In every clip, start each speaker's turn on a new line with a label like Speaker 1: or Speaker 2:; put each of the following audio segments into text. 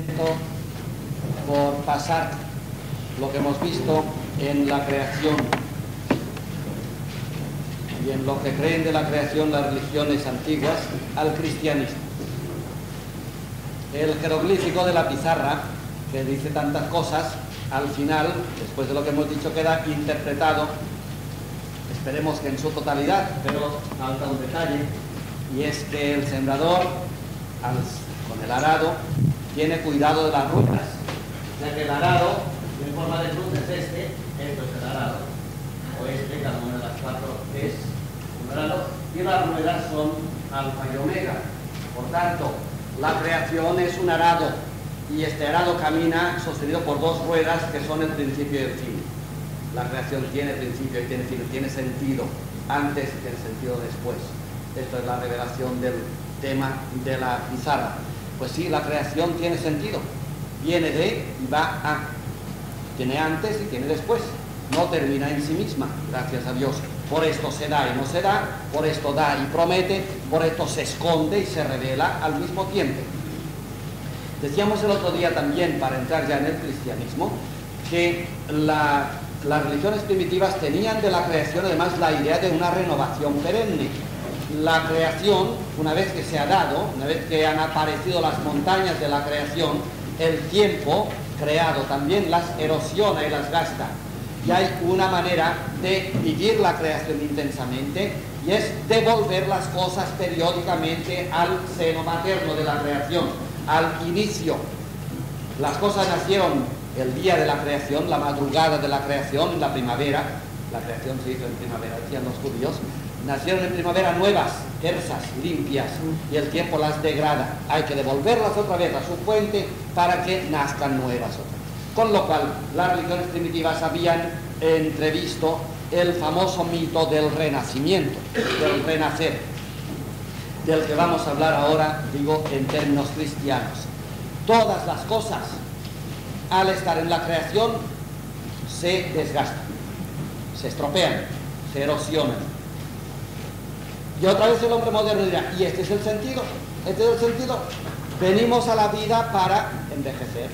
Speaker 1: momento por pasar lo que hemos visto en la creación y en lo que creen de la creación las religiones antiguas al cristianismo. El jeroglífico de la pizarra, que dice tantas cosas, al final, después de lo que hemos dicho, queda interpretado, esperemos que en su totalidad, pero falta un detalle, y es que el sembrador, con el arado, tiene cuidado de las rutas. O sea que el arado, en forma de cruz, es esto es el arado, o cada una de las cuatro es un arado, y las ruedas son alfa y omega. Por tanto, la creación es un arado, y este arado camina sostenido por dos ruedas que son el principio y el fin. La creación tiene principio y tiene fin, tiene sentido antes y tiene sentido después. Esto es la revelación del tema de la pizarra. Pues sí, la creación tiene sentido, viene de y va a, tiene antes y tiene después, no termina en sí misma, gracias a Dios. Por esto se da y no se da, por esto da y promete, por esto se esconde y se revela al mismo tiempo. Decíamos el otro día también, para entrar ya en el cristianismo, que las religiones primitivas tenían de la creación además la idea de una renovación perenne. La creación, una vez que se ha dado, una vez que han aparecido las montañas de la creación, el tiempo creado también las erosiona y las gasta. Y hay una manera de vivir la creación intensamente, y es devolver las cosas periódicamente al seno materno de la creación, al inicio. Las cosas nacieron el día de la creación, la madrugada de la creación, la primavera. La creación se hizo en primavera, decían los judíos. Nacieron en primavera nuevas, tersas, limpias, y el tiempo las degrada. Hay que devolverlas otra vez a su fuente para que nazcan nuevas otra vez. Con lo cual, las religiones primitivas habían entrevisto el famoso mito del renacimiento, del renacer, del que vamos a hablar ahora, digo, en términos cristianos. Todas las cosas, al estar en la creación, se desgastan, se estropean, se erosionan. Y otra vez el hombre moderno dirá, ¿y este es el sentido? ¿Este es el sentido? Venimos a la vida para envejecer.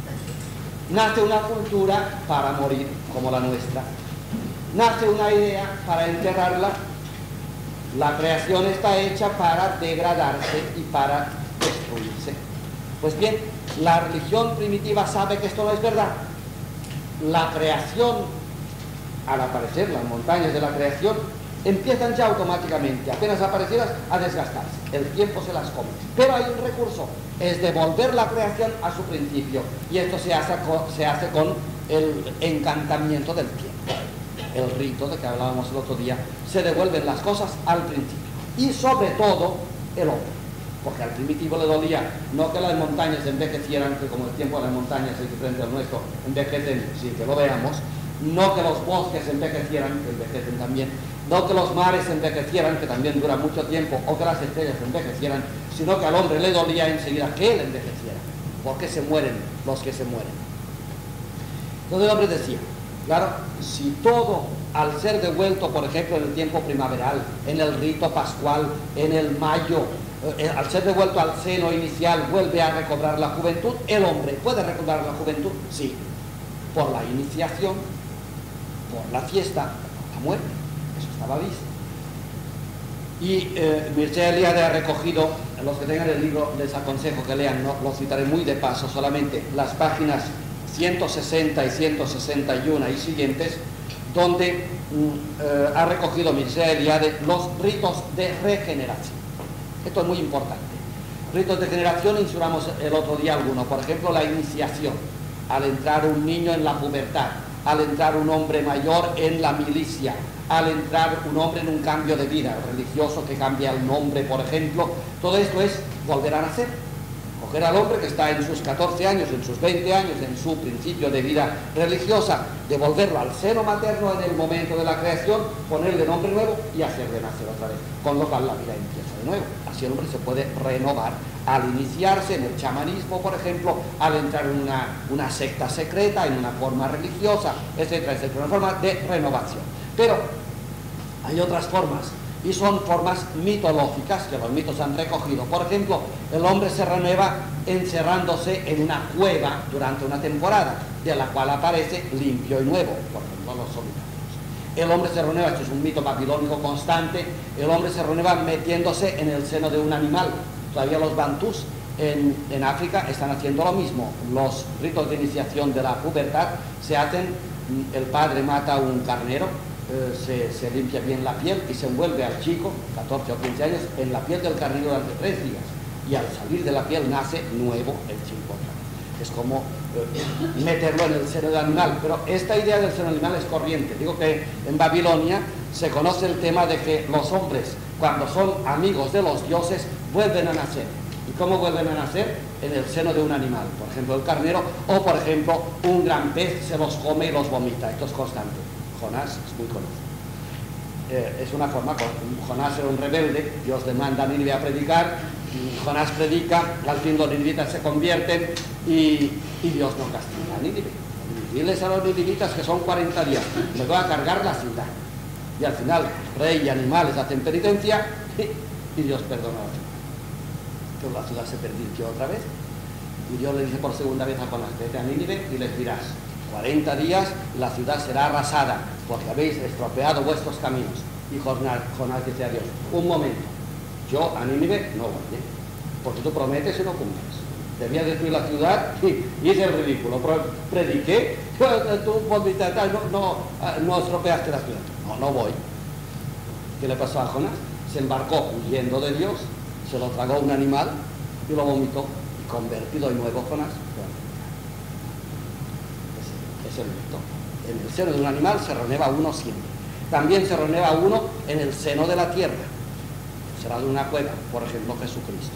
Speaker 1: Nace una cultura para morir, como la nuestra. Nace una idea para enterrarla. La creación está hecha para degradarse y para destruirse. Pues bien, la religión primitiva sabe que esto no es verdad. La creación, al aparecer las montañas de la creación, empiezan ya automáticamente, apenas aparecidas, a desgastarse. El tiempo se las come. Pero hay un recurso, es devolver la creación a su principio. Y esto se hace con el encantamiento del tiempo. El rito de que hablábamos el otro día. Se devuelven las cosas al principio. Y sobre todo, el hombre. Porque al primitivo le dolía no que las montañas envejecieran, que como el tiempo de las montañas es diferente al nuestro, envejecen sin que lo veamos. No que los bosques envejecieran, que envejecen también. No que los mares envejecieran, que también dura mucho tiempo, o que las estrellas envejecieran, sino que al hombre le dolía enseguida que él envejeciera, porque se mueren los que se mueren. Entonces el hombre decía, claro, si todo, al ser devuelto, por ejemplo, en el tiempo primaveral, en el rito pascual, en el mayo, al ser devuelto al seno inicial, vuelve a recobrar la juventud, el hombre puede recobrar la juventud, sí, por la iniciación, por la fiesta, por la muerte. Eso estaba visto. Y Mircea Eliade ha recogido, los que tengan el libro les aconsejo que lean, no lo citaré muy de paso, solamente las páginas 160 y 161 y siguientes, donde ha recogido Mircea Eliade los ritos de regeneración. Esto es muy importante. Ritos de generación, insuramos el otro día alguno, por ejemplo la iniciación, al entrar un niño en la pubertad, al entrar un hombre mayor en la milicia, al entrar un hombre en un cambio de vida religioso que cambia el nombre, por ejemplo. Todo esto es volver a nacer. Coger al hombre que está en sus 14 años, en sus 20 años, en su principio de vida religiosa, devolverlo al seno materno en el momento de la creación, ponerle nombre nuevo y hacerle nacer otra vez. Con lo cual la vida empieza de nuevo. Así el hombre se puede renovar al iniciarse en el chamanismo, por ejemplo, al entrar en una secta secreta, en una forma religiosa, etcétera, etcétera. Una forma de renovación. Pero hay otras formas, y son formas mitológicas que los mitos han recogido. Por ejemplo, El hombre se renueva encerrándose en una cueva durante una temporada, de la cual aparece limpio y nuevo, por ejemplo, los solitarios. El hombre se renueva, esto es un mito babilónico constante, el hombre se renueva metiéndose en el seno de un animal. Todavía los bantús en África están haciendo lo mismo. Los ritos de iniciación de la pubertad se hacen, el padre mata un carnero, se limpia bien la piel y se envuelve al chico, 14 o 15 años, en la piel del carnero durante 3 días. Y al salir de la piel nace nuevo el chico. Es como meterlo en el seno del animal. Pero esta idea del seno animal es corriente. Digo que en Babilonia se conoce el tema de que los hombres, cuando son amigos de los dioses, vuelven a nacer. ¿Y cómo vuelven a nacer? En el seno de un animal, por ejemplo el carnero, o por ejemplo un gran pez se los come y los vomita. Esto es constante. Jonás es muy conocido. Es una forma, Jonás era un rebelde, Dios le manda a Nínive a predicar, Jonás predica, al fin los ninivitas se convierten y Dios no castiga a Nínive. Diles a los ninivitas que son 40 días, les va a cargar la ciudad. Y al final, rey y animales hacen penitencia y Dios perdona a la ciudad. Pero la ciudad se pervirtió otra vez y Dios le dice por segunda vez a Jonás: vete a Nínive y les dirás: 40 días la ciudad será arrasada porque habéis estropeado vuestros caminos. Y Jonás dice a Dios: un momento, yo a Nínive no voy, porque tú prometes y no cumples. Debía destruir la ciudad y hice el ridículo, prediqué, tú no estropeaste la ciudad. No voy. ¿Qué le pasó a Jonás? Se embarcó huyendo de Dios, se lo tragó un animal y lo vomitó, y convertido en nuevo Jonás. Es el mito. En el seno de un animal se renueva uno siempre. También se renueva uno en el seno de la tierra. Será de una cueva, por ejemplo Jesucristo.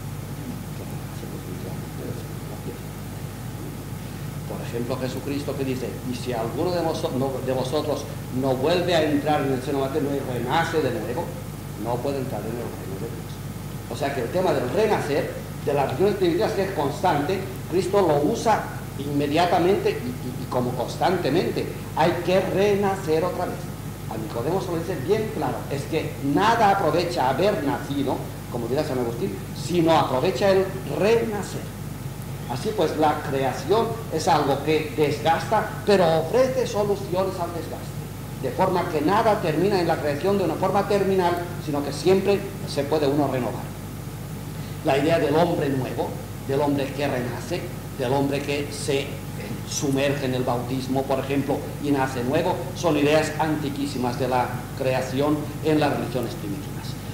Speaker 1: Por ejemplo Jesucristo, que dice: y si alguno de vosotros no vuelve a entrar en el seno materno y renace de nuevo, no puede entrar en el reino de Dios. O sea que el tema del renacer, de las religiones primitivas, que es constante, Cristo lo usa inmediatamente y como constantemente. Hay que renacer otra vez. A Nicodemo se lo dice bien claro: es que nada aprovecha haber nacido, como dirá San Agustín, sino aprovecha el renacer. Así pues, la creación es algo que desgasta, pero ofrece soluciones al desgaste, de forma que nada termina en la creación de una forma terminal, sino que siempre se puede uno renovar. La idea del hombre nuevo, del hombre que renace, del hombre que se sumerge en el bautismo, por ejemplo, y nace nuevo, son ideas antiquísimas de la creación en las religiones primitivas.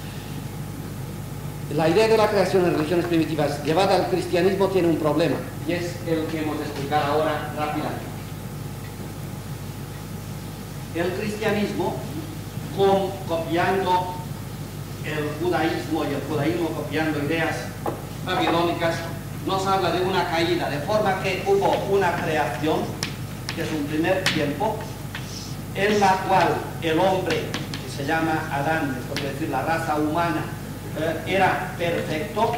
Speaker 1: La idea de la creación en religiones primitivas llevada al cristianismo tiene un problema, y es el que hemos de explicar ahora rápidamente. El cristianismo, copiando el judaísmo, y el judaísmo copiando ideas babilónicas, nos habla de una caída, de forma que hubo una creación, que es un primer tiempo, en la cual el hombre, que se llama Adán, es por decir la raza humana, era perfecto.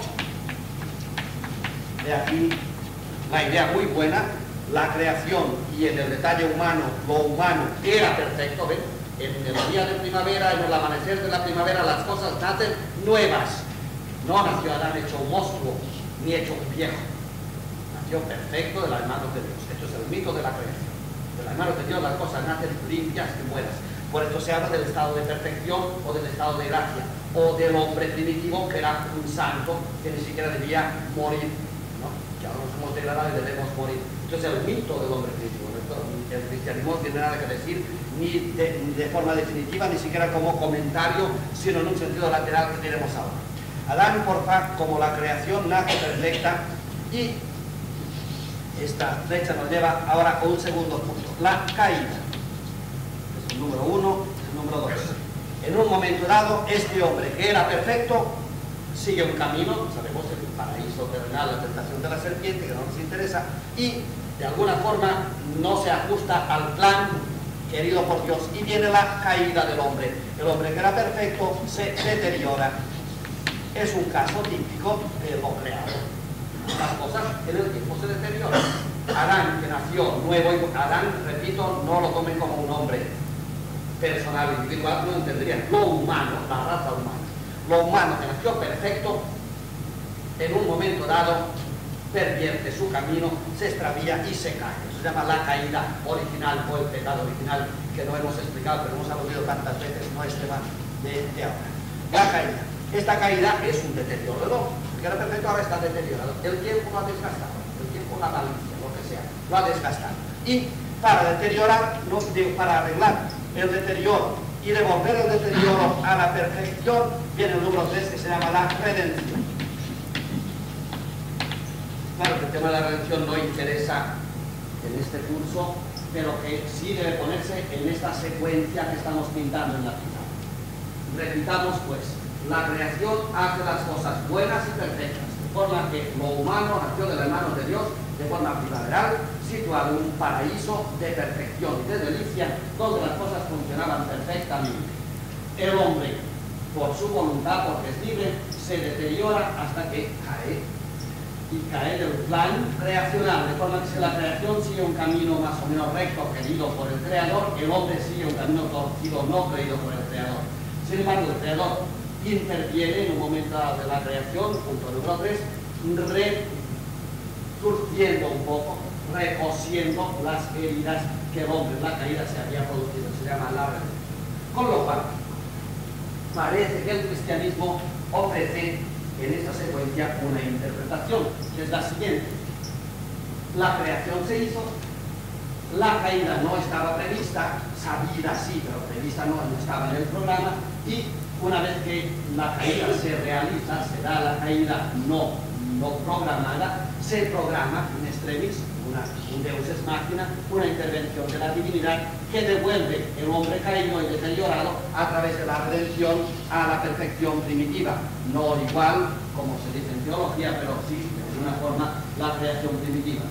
Speaker 1: De aquí la idea muy buena, la creación, y en el detalle humano, lo humano era perfecto. ¿Ven? En el día de primavera, en el amanecer de la primavera, las cosas nacen nuevas. No nació Adán hecho un monstruo, ni hecho un viejo. Nació perfecto de las manos de Dios. Esto es el mito de la creación. De las manos de Dios las cosas nacen limpias y buenas. Por esto se habla del estado de perfección o del estado de gracia, o del hombre primitivo, que era un santo que ni siquiera debía morir, ¿no? Que ahora nos hemos degradado y debemos morir. Entonces el mito del hombre primitivo, el cristianismo no tiene nada que decir, ni de forma definitiva, ni siquiera como comentario, sino en un sentido lateral que tenemos ahora. Adán, como la creación, nace perfecta, y esta flecha nos lleva ahora a un segundo punto, la caída. Es el número 1, el número 2. En un momento dado, este hombre que era perfecto sigue un camino, sabemos, el paraíso terrenal, la tentación de la serpiente, que no nos interesa, y de alguna forma no se ajusta al plan querido por Dios, y viene la caída del hombre. El hombre que era perfecto se deteriora. Es un caso típico de lo creado. Las cosas en el tiempo se deterioran. Adán, que nació nuevo, y Adán, repito, no lo tomen como un hombre personal, individual, no entenderían. Lo humano, la raza humana, lo humano que nació perfecto, en un momento dado pervierte su camino, se extravía y se cae. Eso se llama la caída original o el pecado original, que no hemos explicado, pero hemos aludido tantas veces, no es tema de ahora. La caída. Esta caída es un deterioro del hombre, porque el perfecto ahora está deteriorado. El tiempo lo ha desgastado, el tiempo, la malicia, lo que sea, lo ha desgastado. Y para deteriorar, para arreglar el deterioro y devolver el deterioro a la perfección, viene el número 3, que se llama la redención. Claro que el tema de la redención no interesa en este curso, pero que sí debe ponerse en esta secuencia que estamos pintando en la pizarra. Repitamos pues, la creación hace las cosas buenas y perfectas, de forma que lo humano nació de las manos de Dios de forma primaveral, situado en un paraíso de perfección y de delicia, donde las cosas funcionaban perfectamente. El hombre, por su voluntad, porque es libre, se deteriora hasta que cae. Y cae del plan creacional, de forma que si la creación sigue un camino más o menos recto, querido por el Creador, el hombre sigue un camino torcido, no creído por el Creador. Sin embargo, el Creador interviene en un momento dado de la creación, punto número 3, resurgiendo un poco, recosiendo las heridas que el hombre en la caída se había producido. Se llama la redención. Con lo cual, parece que el cristianismo ofrece en esta secuencia una interpretación, que es la siguiente. La creación se hizo, la caída no estaba prevista, sabida sí, pero prevista no estaba en el programa, y una vez que la caída se realiza, se da la caída no programada, se programa in extremis, un deus ex machina, una intervención de la divinidad que devuelve el hombre caído y deteriorado a través de la redención a la perfección primitiva. No igual, como se dice en teología, pero sí, de alguna forma, la creación primitiva.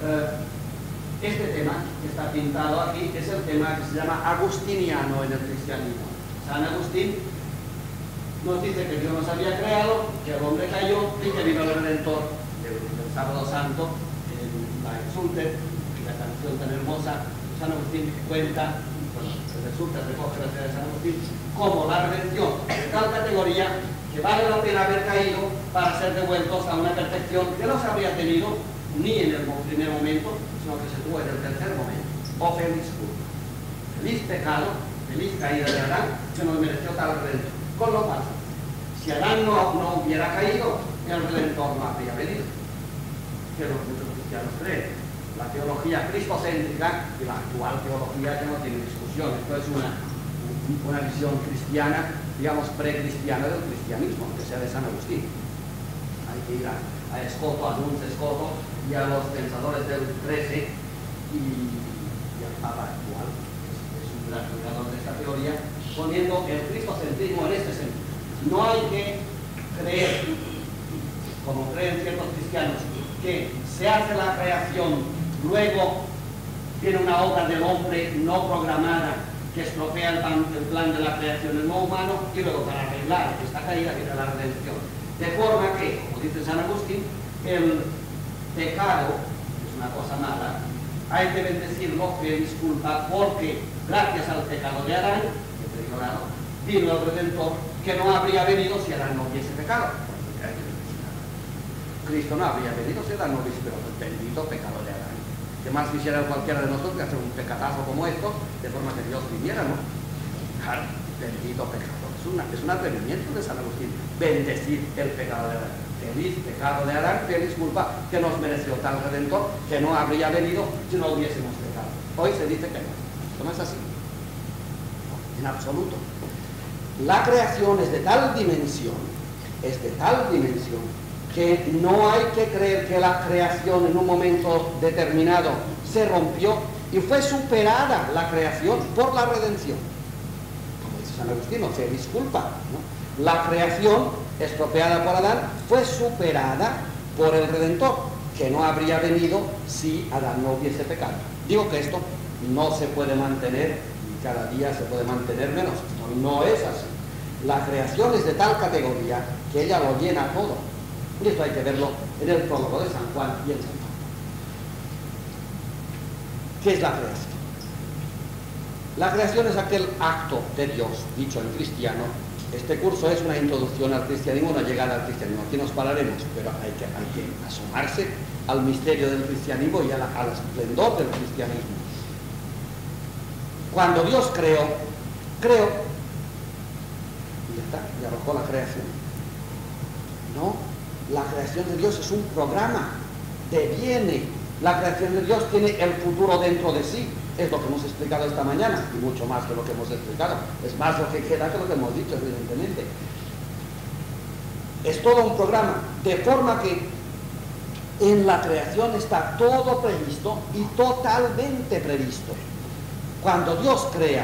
Speaker 1: Este tema que está pintado aquí es el tema que se llama agustiniano en el cristianismo. San Agustín nos dice que Dios nos había creado, que el hombre cayó y que vino el Redentor del Sábado Santo, en la Exultet, y la canción tan hermosa. San Agustín cuenta, bueno, el Exultet recoge la fe de San Agustín, como la redención de tal categoría que vale la pena haber caído para ser devueltos a una perfección que no se habría tenido ni en el primer momento, sino que se tuvo en el tercer momento. O feliz culpa, feliz pecado, feliz caída de Adán, que nos mereció tal redentor. Con lo cual, si Adán no hubiera caído, el Redentor no habría venido. Que los muchos cristianos creen. La teología cristocéntrica y la actual teología ya no tiene discusión. Esto es una visión cristiana, digamos precristiana del cristianismo, aunque sea de San Agustín. Hay que ir a Escoto, a Duns Escoto y a los pensadores del 13 y al Papa actual, que es un gran admirador de esta teoría, poniendo el cristocentrismo en este sentido. No hay que creer, como creen ciertos cristianos, que se hace la creación, luego viene una obra del hombre no programada que estropea el plan de la creación del no humano, y luego para arreglar esta caída viene la redención. De forma que, como dice San Agustín, el pecado es una cosa mala, hay que bendecirlo, que disculpa, porque gracias al pecado de Adán, vino el Redentor, que no habría venido si Adán no hubiese pecado. Cristo no habría venido si Adán no hubiese pecado. Bendito pecado de Adán. Que más quisiera cualquiera de nosotros que hacer un pecadazo como esto, de forma que Dios viniera, ¿no? Claro, bendito pecado. Es un atrevimiento de San Agustín, bendecir el pecado de Adán. Feliz pecado de Adán, feliz culpa que nos mereció tal Redentor, que no habría venido si no hubiésemos pecado. Hoy se dice que no. Esto no es así. En absoluto. La creación es de tal dimensión, que no hay que creer que la creación en un momento determinado se rompió y fue superada la creación por la redención. Como dice San Agustín, no se disculpa, ¿no? La creación estropeada por Adán fue superada por el Redentor, que no habría venido si Adán no hubiese pecado. Digo que esto no se puede mantener, y cada día se puede mantener menos. Esto no es así. La creación es de tal categoría que ella lo llena todo. Y esto hay que verlo en el prólogo de San Juan y en San Pablo. ¿Qué es la creación? La creación es aquel acto de Dios, dicho en cristiano, Este curso es una introducción al cristianismo, una llegada al cristianismo. Aquí nos pararemos, pero hay que asomarse al misterio del cristianismo y al esplendor del cristianismo. Cuando Dios creó, y ya está, y arrojó la creación. No, la creación de Dios es un programa, deviene. La creación de Dios tiene el futuro dentro de sí. Es lo que hemos explicado esta mañana, y mucho más que lo que hemos explicado. Es más lo que queda que lo que hemos dicho, evidentemente. Es todo un programa, de forma que en la creación está todo previsto y totalmente previsto. Cuando Dios crea,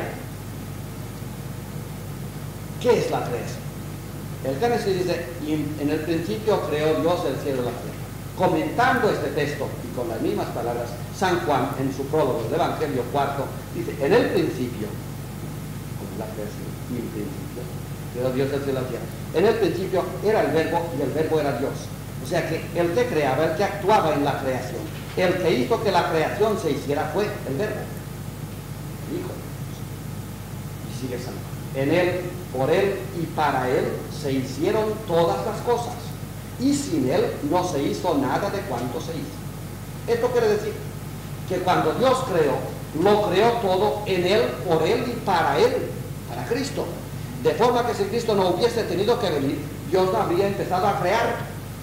Speaker 1: ¿qué es la creación? El Génesis dice, en el principio creó Dios el cielo y la tierra. Comentando este texto y con las mismas palabras, San Juan en su prólogo del Evangelio cuarto dice, en el principio, como la creación, y el principio, creó Dios el cielo y la tierra. En el principio era el verbo y el verbo era Dios. O sea que el que creaba, el que actuaba en la creación, el que hizo que la creación se hiciera fue el verbo, el Hijo de Dios. Y sigue San Juan. En él, por él y para él se hicieron todas las cosas. Y sin él no se hizo nada de cuanto se hizo. Esto quiere decir que cuando Dios creó, lo creó todo en él, por él y para Cristo. De forma que si Cristo no hubiese tenido que venir, Dios no habría empezado a crear.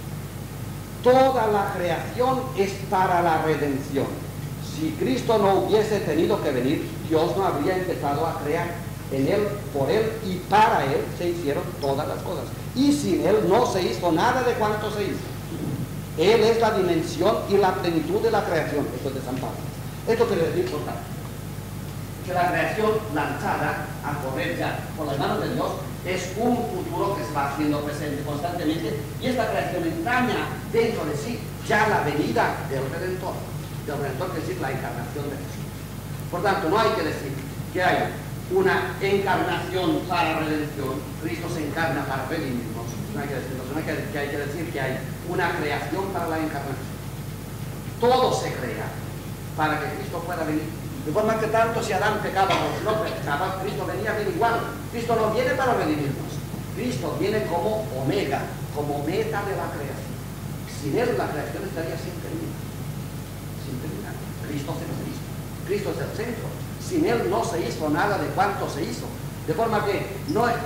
Speaker 1: Toda la creación es para la redención. Si Cristo no hubiese tenido que venir, Dios no habría empezado a crear. En él, por él y para él se hicieron todas las cosas. Y sin él no se hizo nada de cuanto se hizo. Él es la dimensión y la plenitud de la creación. Esto es de San Pablo. Esto quiere decir, por tanto, que la creación lanzada a correr ya por las manos de Dios es un futuro que se va haciendo presente constantemente, y esta creación entraña dentro de sí ya la venida del Redentor. Del Redentor quiere decir la encarnación de Jesús. Por tanto, no hay que decir que hay una encarnación para redención. Cristo se encarna para redimirnos. No hay que decirlo, sino que hay que decir que hay una creación para la encarnación. Todo se crea para que Cristo pueda venir. De forma que tanto si Adán pecaba o no pecaba, Cristo venía bien igual. Cristo no viene para redimirnos. Cristo viene como omega, como meta de la creación. Sin él la creación estaría sin terminar. Sin terminar. Cristo es Cristo. Cristo es el centro. Sin él no se hizo nada de cuanto se hizo. De forma que no es,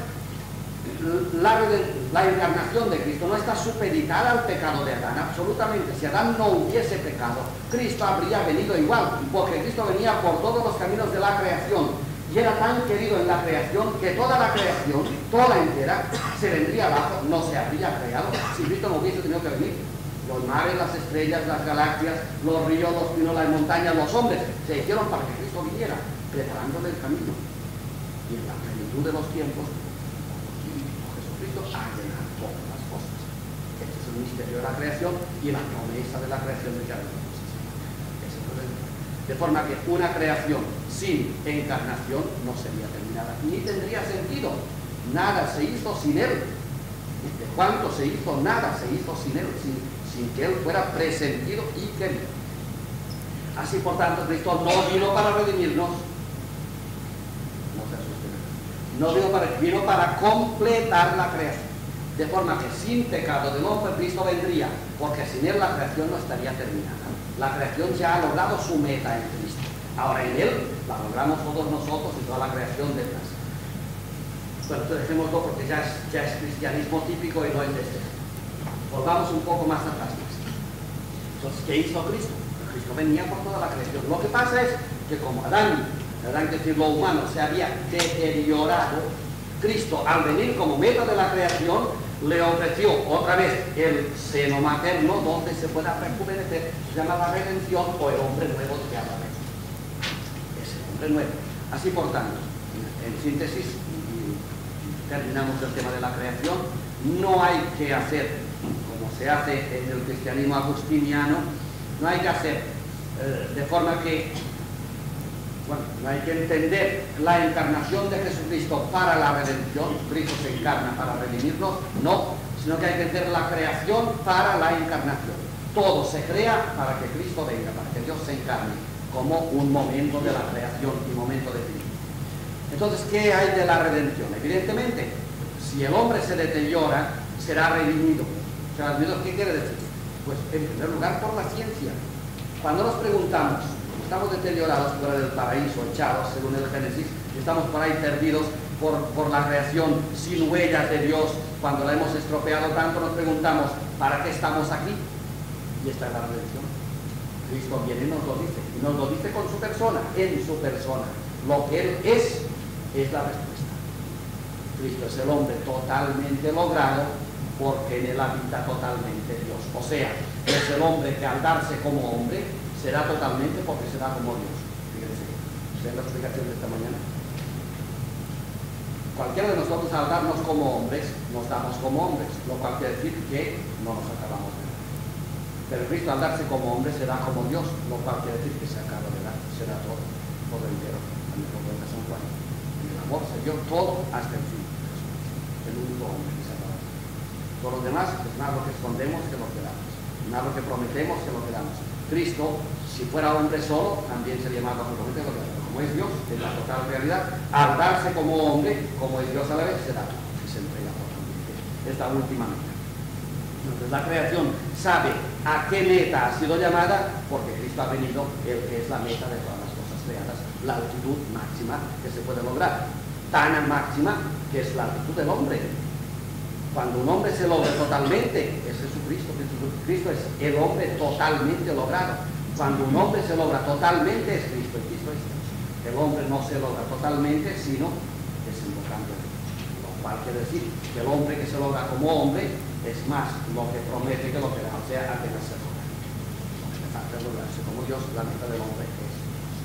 Speaker 1: la encarnación de Cristo no está supeditada al pecado de Adán, absolutamente. Si Adán no hubiese pecado, Cristo habría venido igual, porque Cristo venía por todos los caminos de la creación y era tan querido en la creación que toda la creación, toda entera, se vendría abajo, no se habría creado si Cristo no hubiese tenido que venir. Los mares, las estrellas, las galaxias, los ríos, los pinos, las montañas, los hombres se hicieron para que Cristo viniera, preparándole el camino. Y en la plenitud de los tiempos, Jesucristo ha llenado todas las cosas. Este es el misterio de la creación y la promesa de la creación de cada uno. De forma que una creación sin encarnación no sería terminada, ni tendría sentido. Nada se hizo sin él. De cuánto se hizo, nada se hizo sin él, sin que él fuera presentido y querido. Así, por tanto, Cristo no vino para redimirnos, no se asusten, vino para completar la creación, de forma que sin pecado de nuevo Cristo vendría, porque sin él la creación no estaría terminada. La creación ya ha logrado su meta en Cristo. Ahora en él la logramos todos nosotros y toda la creación detrás. Bueno, entonces dejémoslo porque ya es cristianismo típico y no es de este. Volvamos un poco más atrás. Entonces, ¿qué hizo Cristo? Cristo venía por toda la creación. Lo que pasa es que como Adán, que decir, lo humano se había deteriorado, Cristo al venir como meta de la creación le ofreció otra vez el seno materno donde se pueda rejuvenecer. Se llama la redención o el hombre nuevo de que habla. Es el hombre nuevo. Así por tanto, en síntesis, y terminamos el tema de la creación, no hay que hacer como se hace en el cristianismo agustiniano, no hay que hacer de forma que, bueno, no hay que entender la encarnación de Jesucristo para la redención. Cristo se encarna para redimirnos, no, sino que hay que entender la creación para la encarnación. Todo se crea para que Cristo venga, para que Dios se encarne como un momento de la creación y momento definitivo. Entonces, ¿qué hay de la redención? Evidentemente, si Si el hombre se deteriora, será redimido. ¿Será redimido? ¿Qué quiere decir? Pues en primer lugar por la ciencia. Cuando nos preguntamos, estamos deteriorados fuera del paraíso, echados, según el Génesis, estamos por ahí perdidos por la creación, sin huellas de Dios, cuando la hemos estropeado tanto, nos preguntamos, ¿para qué estamos aquí? Y esta es la redención. Cristo viene y nos lo dice con su persona, en su persona. Lo que Él es la respuesta. Cristo es el hombre totalmente logrado, porque en él habita totalmente Dios. O sea, es el hombre que al darse como hombre será totalmente porque será como Dios. Fíjense, ¿ven la explicación de esta mañana? Cualquiera de nosotros al darnos como hombres, nos damos como hombres, lo cual quiere decir que no nos acabamos de dar. Pero Cristo al darse como hombre será como Dios, lo cual quiere decir que se acaba de dar, será todo entero. También lo cuenta San Juan. En el amor se dio todo hasta el fin. El único hombre que se ha dado. Por los demás, pues nada lo que escondemos que lo quedamos, nada lo que prometemos que lo quedamos. Cristo, si fuera hombre solo, también sería más lo que promete lo que quedamos. Como es Dios, en la total realidad, al darse como hombre, como es Dios a la vez, se da y se entrega totalmente. Esta última meta. Entonces la creación sabe a qué meta ha sido llamada, porque Cristo ha venido, el que es la meta de todas las cosas creadas, la altitud máxima que se puede lograr. Tan máxima que es la altitud del hombre. Cuando un hombre se logra totalmente, es Jesucristo. Cristo es el hombre totalmente logrado. Cuando un hombre se logra totalmente, es Cristo, y Cristo es Dios. El hombre no se logra totalmente, sino desembocando en Dios. Lo cual quiere decir que el hombre que se logra como hombre es más lo que promete que lo que da, o sea, apenas se logra. Lo que falta es lograrse como Dios, la meta del hombre es Dios.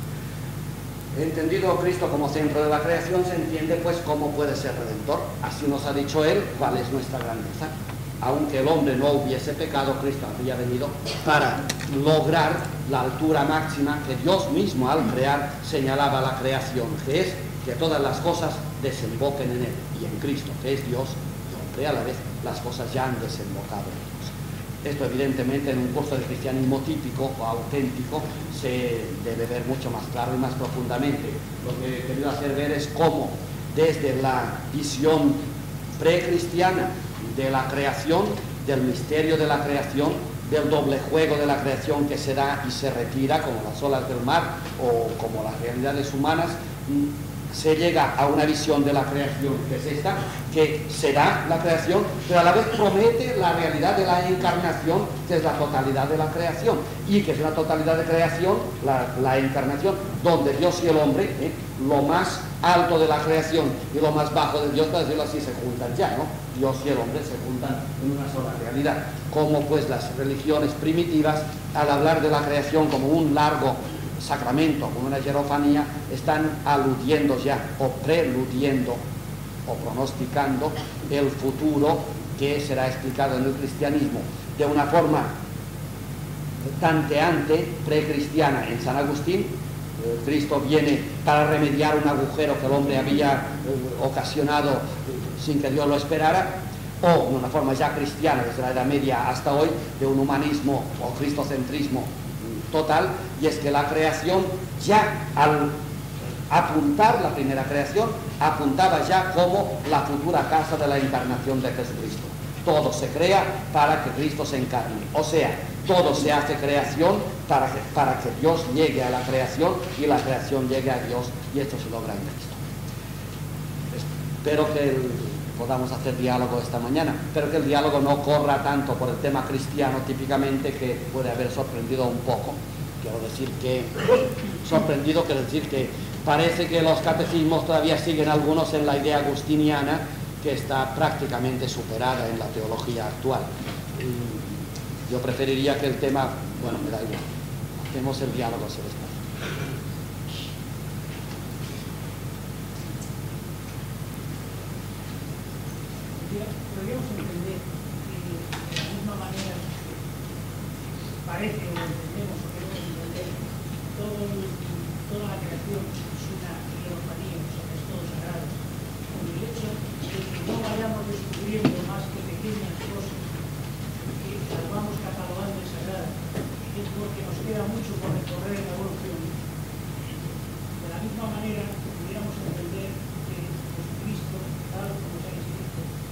Speaker 1: Entendido Cristo como centro de la creación, se entiende pues cómo puede ser redentor. Así nos ha dicho Él cuál es nuestra grandeza. Aunque el hombre no hubiese pecado, Cristo había venido para lograr la altura máxima que Dios mismo al crear señalaba a la creación, que es que todas las cosas desemboquen en Él. Y en Cristo, que es Dios, y hombre a la vez, las cosas ya han desembocado en Dios. Esto evidentemente en un curso de cristianismo típico o auténtico se debe ver mucho más claro y más profundamente. Lo que he querido hacer ver es cómo desde la visión precristiana de la creación, del misterio de la creación, del doble juego de la creación que se da y se retira como las olas del mar o como las realidades humanas, se llega a una visión de la creación que es esta, que será la creación, pero a la vez promete la realidad de la encarnación, que es la totalidad de la creación, y que es la totalidad de creación, la encarnación, donde Dios y el hombre, lo más alto de la creación y lo más bajo de Dios, para decirlo así, se juntan ya, ¿no? Dios y el hombre se juntan en una sola realidad, como pues las religiones primitivas, al hablar de la creación como un largo sacramento, como una hierofanía, están aludiendo ya, o preludiendo, o pronosticando el futuro que será explicado en el cristianismo de una forma tanteante, precristiana en San Agustín. Cristo viene para remediar un agujero que el hombre había ocasionado sin que Dios lo esperara, o de una forma ya cristiana desde la Edad Media hasta hoy, de un humanismo o cristocentrismo total, y es que la creación ya al apuntar la primera creación apuntaba ya como la futura casa de la encarnación de Jesucristo. Todo se crea para que Cristo se encarne, o sea, todo se hace creación para que Dios llegue a la creación y la creación llegue a Dios, y esto se logra en Cristo. Espero que podamos hacer diálogo esta mañana, pero que el diálogo no corra tanto por el tema cristiano típicamente, que puede haber sorprendido un poco. Quiero decir que sorprendido, quiero decir que parece que los catecismos todavía siguen algunos en la idea agustiniana, que está prácticamente superada en la teología actual. Yo preferiría que el tema, bueno, me da igual, hacemos el diálogo sobre esto.
Speaker 2: Podríamos entender que de la misma manera parece o entendemos o queremos entender toda la creación es una hierofanía, o sea, es todo sagrado, con el hecho de que no vayamos descubriendo más que pequeñas cosas que las vamos catalogando de sagradas, es porque nos queda mucho por recorrer en la evolución. De la misma manera pudiéramos entender que Jesucristo, tal como se ha escrito,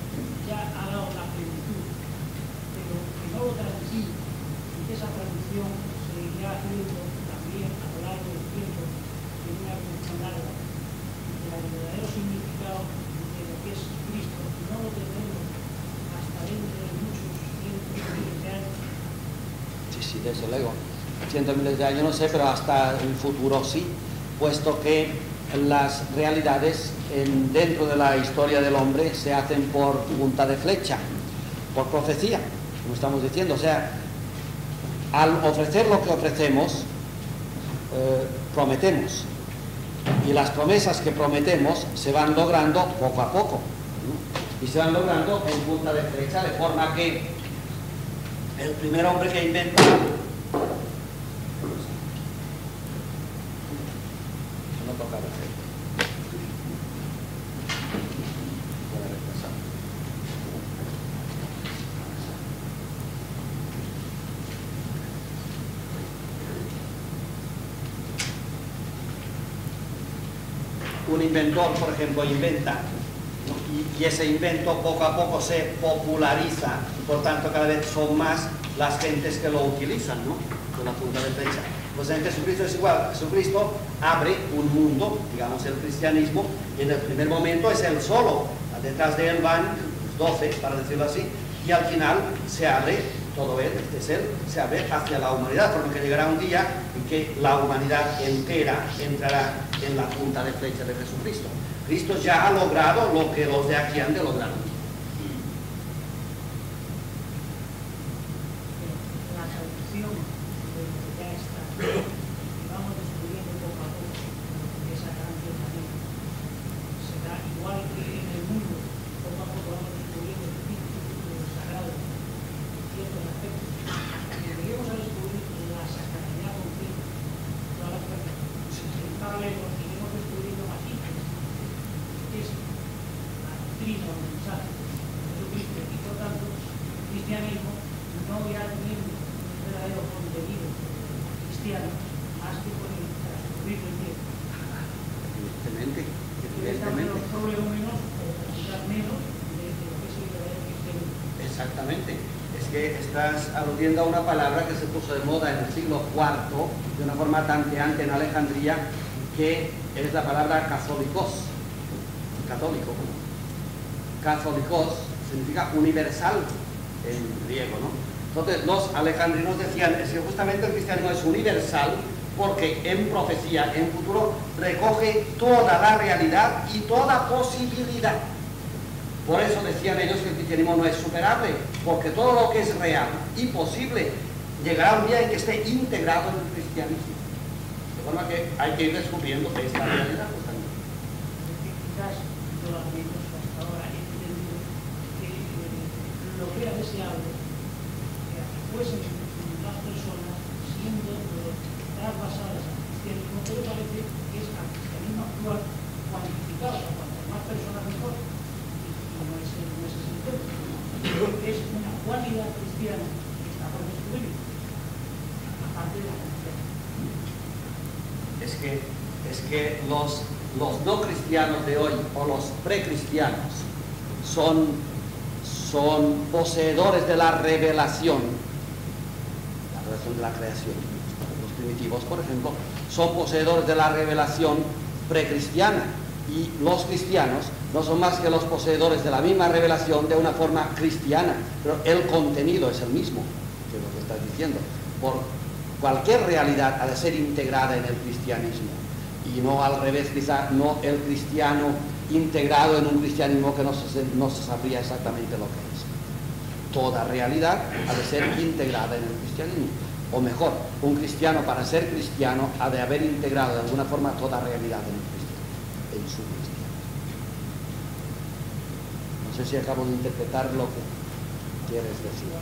Speaker 2: haciendo también a lo largo del tiempo en una evolución larga. El verdadero significado de lo que es Cristo no lo tendremos hasta dentro de muchos cientos de miles de años.
Speaker 1: Sí, desde luego. Cientos de miles de años no sé, pero hasta el futuro sí, puesto que las realidades dentro de la historia del hombre se hacen por punta de flecha, por profecía, como estamos diciendo. O sea, al ofrecer lo que ofrecemos, prometemos. Y las promesas que prometemos se van logrando poco a poco, ¿no? Y se van logrando en punta de flecha, de forma que el primer hombre que inventa... No toca hacer. Un inventor, por ejemplo, inventa, ¿no? Y ese invento poco a poco se populariza y por tanto cada vez son más las gentes que lo utilizan, ¿no? Con la punta de flecha. Pues en Jesucristo es igual. Jesucristo abre un mundo, digamos el cristianismo, y en el primer momento es él solo. Detrás de él van 12, para decirlo así, y al final se abre todo él, es él, se abre hacia la humanidad, por lo que llegará un día en que la humanidad entera entrará en la punta de flecha de Jesucristo. Cristo ya ha logrado lo que los de aquí han de lograr.
Speaker 2: La salvación ya está, y vamos descubriendo poco a poco esa gran también. Será igual que en el mundo, poco a poco vamos descubriendo el espíritu sagrado, ciertos aspectos. Y lleguemos a descubrir la sacralidad completa, todas las cosas. En paralelo, iremos descubriendo más ítems, que es la doctrina o el mensaje de Jesucristo, y por tanto, el cristianismo no irá teniendo un verdadero contenido cristiano más que con el transcurrir del tiempo.
Speaker 1: Evidentemente,
Speaker 2: Están menos problemas o quizás menos de lo que es el verdadero cristianismo.
Speaker 1: exactamente. Es que estás aludiendo a una palabra que se puso de moda en el siglo IV de una forma tanteante en Alejandría, que es la palabra católicos. Católico. Católicos significa universal en griego, ¿no? Entonces los alejandrinos decían es que justamente el cristianismo es universal porque en profecía, en futuro, recoge toda la realidad y toda posibilidad. Por eso decían ellos que el cristianismo no es superable, porque todo lo que es real y posible llegará un día en que esté integrado en el cristianismo. De forma que hay que ir descubriendo esta realidad.
Speaker 2: Quizás yo al menos hasta ahora he entendido que lo que era deseable que fuesen las personas siendo trasvasadas al cristianismo, pero parece que es al cristianismo actual cuantificado, o cuantas más personas mejor. No es ese sentido. Es una cualidad cristiana que está por descubrir, aparte de la cristiana.
Speaker 1: Es que los no cristianos de hoy o los precristianos son poseedores de la revelación de la creación. Los primitivos, por ejemplo, son poseedores de la revelación precristiana, y los cristianos no son más que los poseedores de la misma revelación de una forma cristiana, pero el contenido es el mismo, que es lo que estás diciendo. Por cualquier realidad ha de ser integrada en el cristianismo, y no al revés, quizá no el cristiano integrado en un cristianismo que no se sabría exactamente lo que es. Toda realidad ha de ser integrada en el cristianismo, o mejor, un cristiano para ser cristiano ha de haber integrado de alguna forma toda realidad en su cristianismo. No sé si acabo de interpretar lo que quieres decir.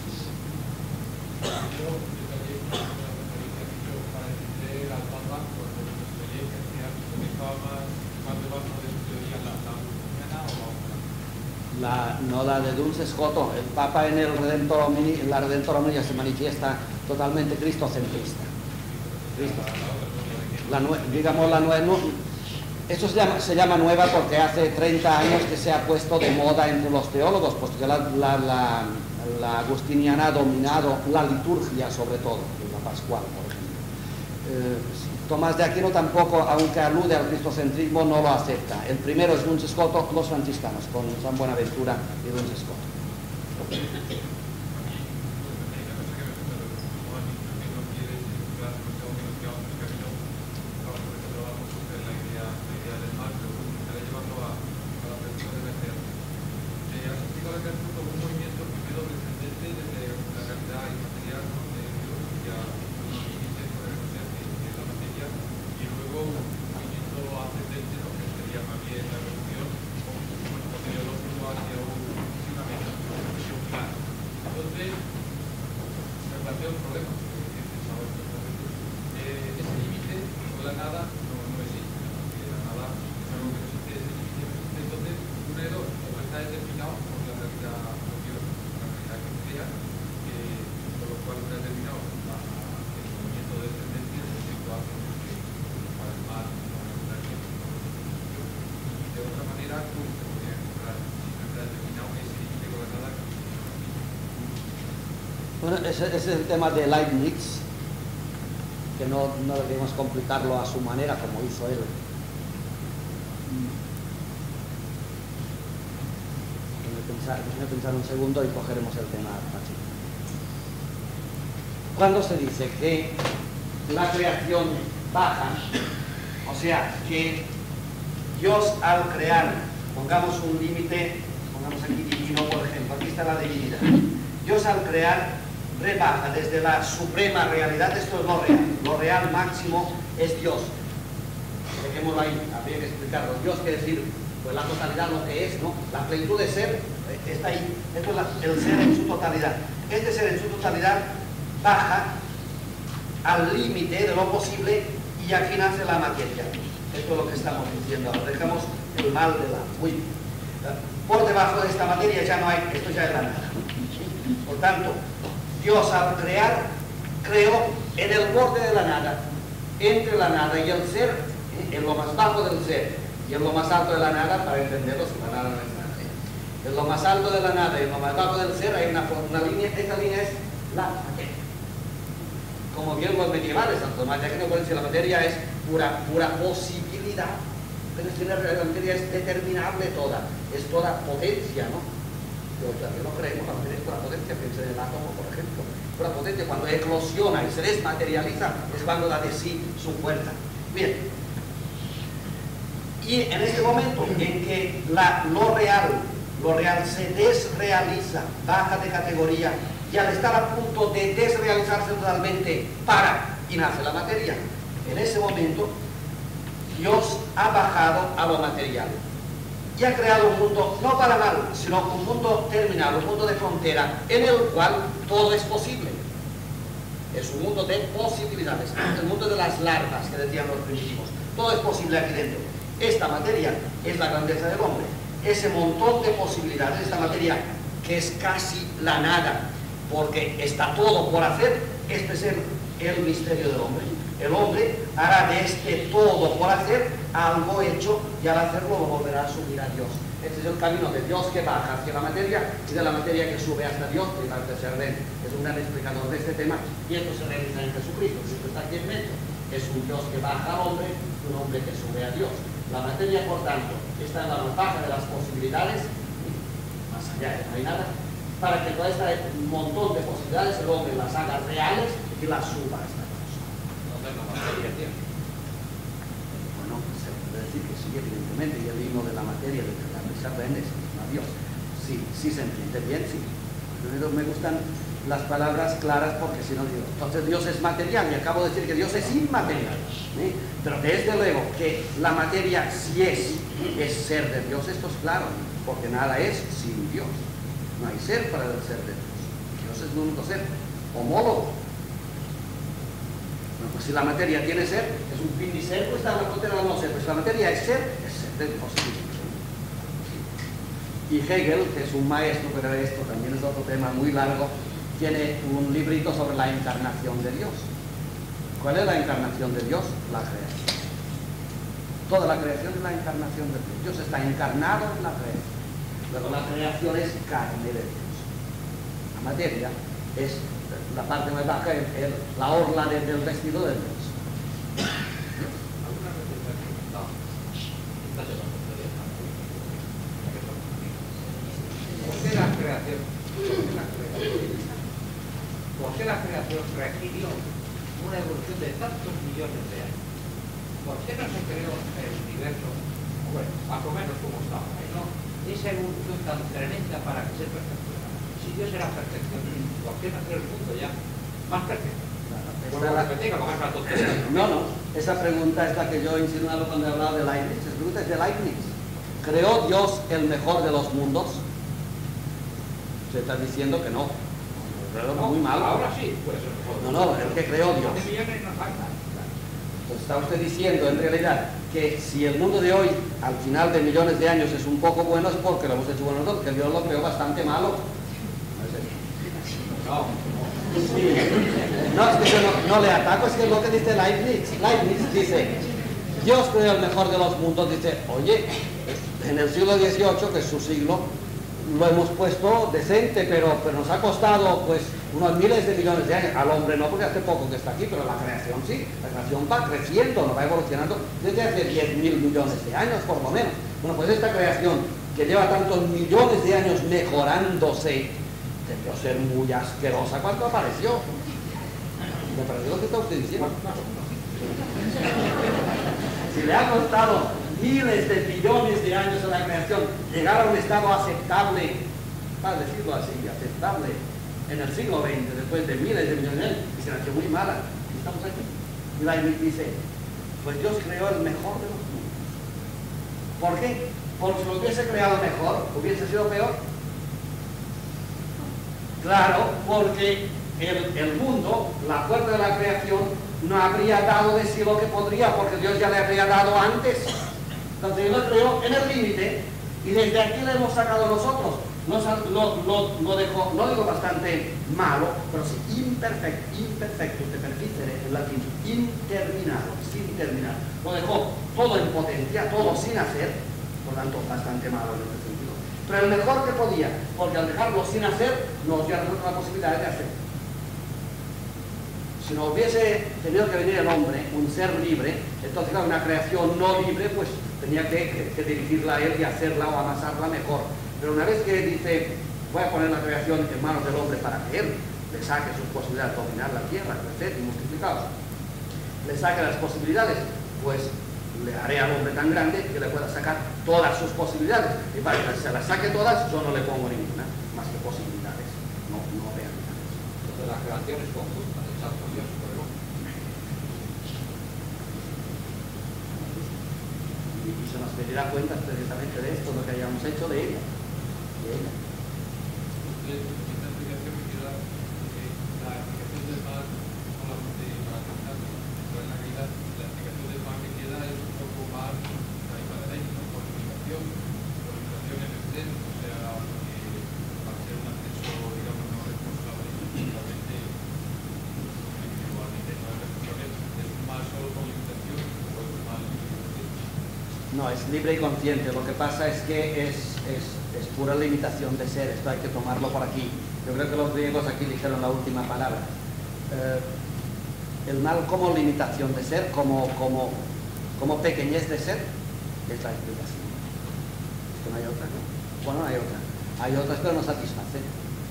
Speaker 1: No la de Dulce Escoto. El Papa en el Redentor Homini, en la Redentor Hominia se manifiesta totalmente cristocentrista. Digamos la nueva. Esto se llama nueva porque hace 30 años que se ha puesto de moda entre los teólogos, porque la agustiniana ha dominado la liturgia sobre todo, la pascual, por ejemplo. Tomás de Aquino tampoco, aunque alude al cristocentrismo, no lo acepta. El primero es Duns Scoto, los franciscanos, con San Buenaventura y Duns Scoto. Bueno, ese es el tema de Leibniz, que no debemos complicarlo a su manera como hizo él. Déjame pensar un segundo y cogeremos el tema. Cuando se dice que la creación baja, o sea, que Dios al crear, pongamos un límite, pongamos aquí divino, por ejemplo, aquí está la divinidad. Dios al crear rebaja desde la suprema realidad, esto es lo real máximo es Dios. Dejémoslo ahí, habría que explicarlo. Dios quiere decir, pues la totalidad, lo que es, ¿no? La plenitud de ser está ahí, esto es el ser en su totalidad. Este ser en su totalidad baja al límite de lo posible y aquí nace la materia. Esto es lo que estamos diciendo ahora. Dejamos el mal de lado. Muy bien. Por debajo de esta materia ya no hay, esto ya es la nada. Por tanto, Dios al crear, creó en el borde de la nada, entre la nada y el ser, en lo más bajo del ser y en lo más alto de la nada, para entenderlo, si la nada no es nada. En lo más alto de la nada y en lo más bajo del ser hay una línea, esta línea es la materia. Como bien los medievales, Santo Tomás de Aquino pueden decir, la materia es pura posibilidad, pero la materia es determinable toda, es toda potencia, ¿no? Pero también no creemos, la materia es pura potencia, piensen en el átomo, por ejemplo. Pura potencia, cuando eclosiona y se desmaterializa, es cuando da de sí su fuerza. Bien. Y en este momento en que lo real se desrealiza, baja de categoría, y al estar a punto de desrealizarse totalmente, y nace la materia. En ese momento, Dios ha bajado a lo material. Y ha creado un mundo, no para mal, sino un mundo terminal, un mundo de frontera, en el cual todo es posible. Es un mundo de posibilidades, el mundo de las larvas, que decían los primitivos. Todo es posible aquí dentro. Esta materia es la grandeza del hombre. Ese montón de posibilidades, esta materia que es casi la nada, porque está todo por hacer, este es el misterio del hombre. El hombre hará de este todo por hacer algo hecho y al hacerlo lo volverá a subir a Dios. Este es el camino de Dios que baja hacia la materia y de la materia que sube hasta Dios. Primarque Servet es un gran explicador de este tema y esto se realiza en Jesucristo. Cristo está aquí en medio. Es un Dios que baja al hombre y un hombre que sube a Dios. La materia, por tanto, está en la más baja de las posibilidades, más allá no hay nada, para que todo este montón de posibilidades el hombre las haga reales y las suba a esta cosa. Bueno, se puede decir que sí, evidentemente, y el himno de la materia de la Servet es a Dios. Sí, sí se entiende bien, sí. Me gustan las palabras claras porque si no digo, entonces Dios es material y acabo de decir que Dios es inmaterial. Pero desde luego que la materia sí es ser de Dios, esto es claro, porque nada es sin Dios. No hay ser para el ser de Dios. Dios es el único ser, homólogo. Bueno, pues si la materia tiene ser, es un fin y ser, pues está en la frontera del no ser. Pues la materia es ser de Dios. Y Hegel, que es un maestro, pero esto también es otro tema muy largo, tiene un librito sobre la encarnación de Dios. ¿Cuál es la encarnación de Dios? La creación. Toda la creación es la encarnación de Dios. Dios está encarnado en la creación. Pero la creación es carne de Dios. La materia es la parte más baja, la orla del vestido de Dios.
Speaker 3: qué la creación requirió una evolución de tantos millones de años? ¿Por qué no se creó el universo, bueno, más o menos como estaba, ¿no? Esa evolución tan tremenda para que se perfeccionara. Si Dios era perfección, ¿por qué no hacer el mundo ya más perfecto?
Speaker 1: No, esa pregunta es la que yo he insinuado cuando he hablado de Leibniz. Esa pregunta es de Leibniz. ¿Creó Dios el mejor de los mundos? Se está diciendo que no. Muy mal.
Speaker 3: Ahora sí, pues.
Speaker 1: No, el que creó Dios. Pues está usted diciendo en realidad que si el mundo de hoy, al final de millones de años, es un poco bueno, es porque lo hemos hecho bueno nosotros, que Dios lo creó bastante malo. Sí. No, es que yo no le ataco, es que es lo que dice Leibniz. Leibniz dice, Dios creó el mejor de los mundos. Dice, oye, en el siglo XVIII, que es su siglo, lo hemos puesto decente, pero nos ha costado pues unos miles de millones de años. Al hombre no, porque hace poco que está aquí, pero la creación sí. La creación va creciendo, no va evolucionando desde hace 10.000 millones de años, por lo menos. Bueno, pues esta creación, que lleva tantos millones de años mejorándose, debió ser muy asquerosa cuando apareció. ¿Me parece lo que está usted diciendo? Si le ha costado miles de billones de años a la creación llegar a un estado aceptable, para decirlo así, aceptable, en el siglo XX, después de miles de millones de años, y se nació muy mala, y estamos aquí. Y Leibniz dice, pues Dios creó el mejor de los mundos. ¿Por qué? Porque si lo hubiese creado mejor, hubiese sido peor. Claro, porque el mundo, la fuerza de la creación, no habría dado de sí lo que podría, porque Dios ya le habría dado antes. Entonces Dios lo creó en el límite, y desde aquí le hemos sacado nosotros. Lo dejó, no digo bastante malo, pero sí imperfecto, te permite en latín, interminado, sin terminar. Lo dejó todo en potencia, todo sin hacer, por tanto bastante malo en este sentido. Pero el mejor que podía, porque al dejarlo sin hacer, nos dio a nosotros la posibilidad de hacer. Si no hubiese tenido que venir el hombre, un ser libre, entonces era una creación no libre, pues tenía que dirigirla a él y hacerla o amasarla mejor. Pero una vez que dice, voy a poner la creación en manos del hombre para que él le saque sus posibilidades de dominar la tierra, crecer y multiplicar, le saque las posibilidades, pues le haré al hombre tan grande que le pueda sacar todas sus posibilidades. Y para que se las saque todas, yo no le pongo ninguna, más que posibilidades, no realidades.
Speaker 3: Entonces la creación es conjunta, hecha por Dios, por el hombre.
Speaker 1: Y se nos pedirá cuentas precisamente de esto, lo que hayamos hecho de ella.
Speaker 4: Esta explicación me queda la explicación del mal no la puede cantar, pero en realidad la explicación del mal que queda es un poco más la misma de la ¿no? Por limitación en exceso, o sea, al ser un acceso, digamos, no responsable, totalmente igualmente no es responsable, es un mal solo con limitación o es un mal libre.
Speaker 1: No, es libre y consciente. Lo que pasa es que es pura limitación de ser. Esto hay que tomarlo por aquí. Yo creo que los griegos aquí dijeron la última palabra. El mal como limitación de ser, como pequeñez de ser, es la explicación. Es que no hay otra, ¿no? Bueno, hay otra. Hay otras, pero no satisfacen.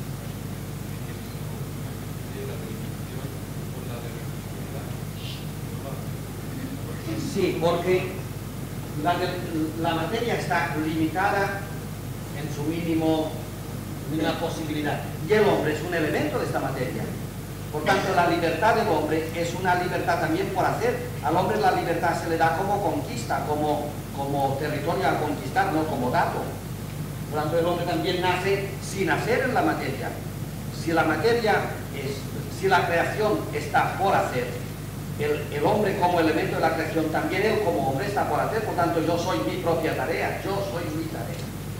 Speaker 1: Sí, porque la materia está limitada en su mínima posibilidad. Y el hombre es un elemento de esta materia. Por tanto, la libertad del hombre es una libertad también por hacer. Al hombre la libertad se le da como conquista, como territorio a conquistar, no como dato. Por tanto, el hombre también nace sin hacer en la materia. Si la creación está por hacer, el hombre como elemento de la creación, también él como hombre está por hacer. Por tanto, yo soy mi propia tarea, yo soy mi tarea.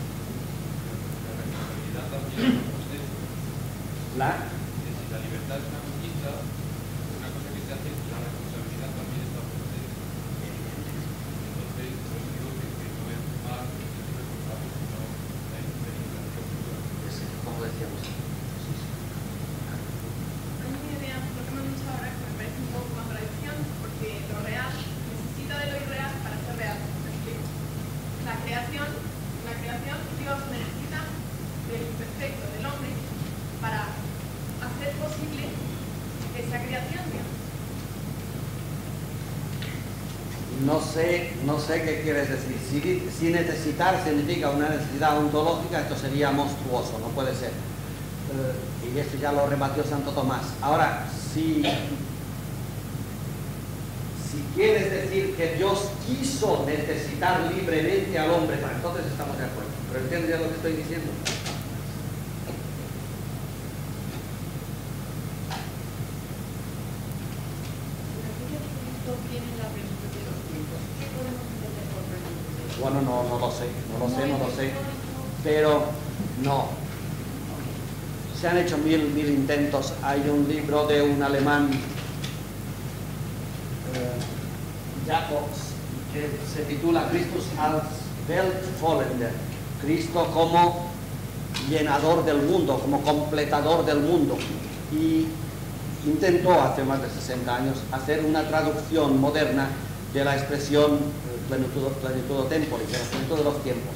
Speaker 1: La
Speaker 4: libertad es una conquista, una cosa que se hace, la responsabilidad también está por hacer. Entonces, por eso digo que no es más responsable, sino la experiencia.
Speaker 1: Como decíamos.
Speaker 5: A mí me idea, lo que me han dicho ahora, que me parece un poco contradicción, porque lo real necesita de lo irreal para ser real. ¿Me explico? La creación, Dios necesita del imperfecto del hombre para hacer posible
Speaker 1: No sé qué quieres decir. Si necesitar significa una necesidad ontológica, esto sería monstruoso, no puede ser. Y esto ya lo rebatió Santo Tomás. Ahora, si quieres decir que Dios quiso necesitar libremente al hombre, pues entonces estamos de acuerdo. Pero ¿entiendes ya lo que estoy diciendo? Bueno, no lo sé, pero no. Se han hecho mil intentos. Hay un libro de un alemán, Jacobs, que se titula Christus als Weltvollender, Cristo como llenador del mundo, como completador del mundo. Y intentó hace más de 60 años hacer una traducción moderna de la expresión plenitud temporis, de la plenitud de los tiempos.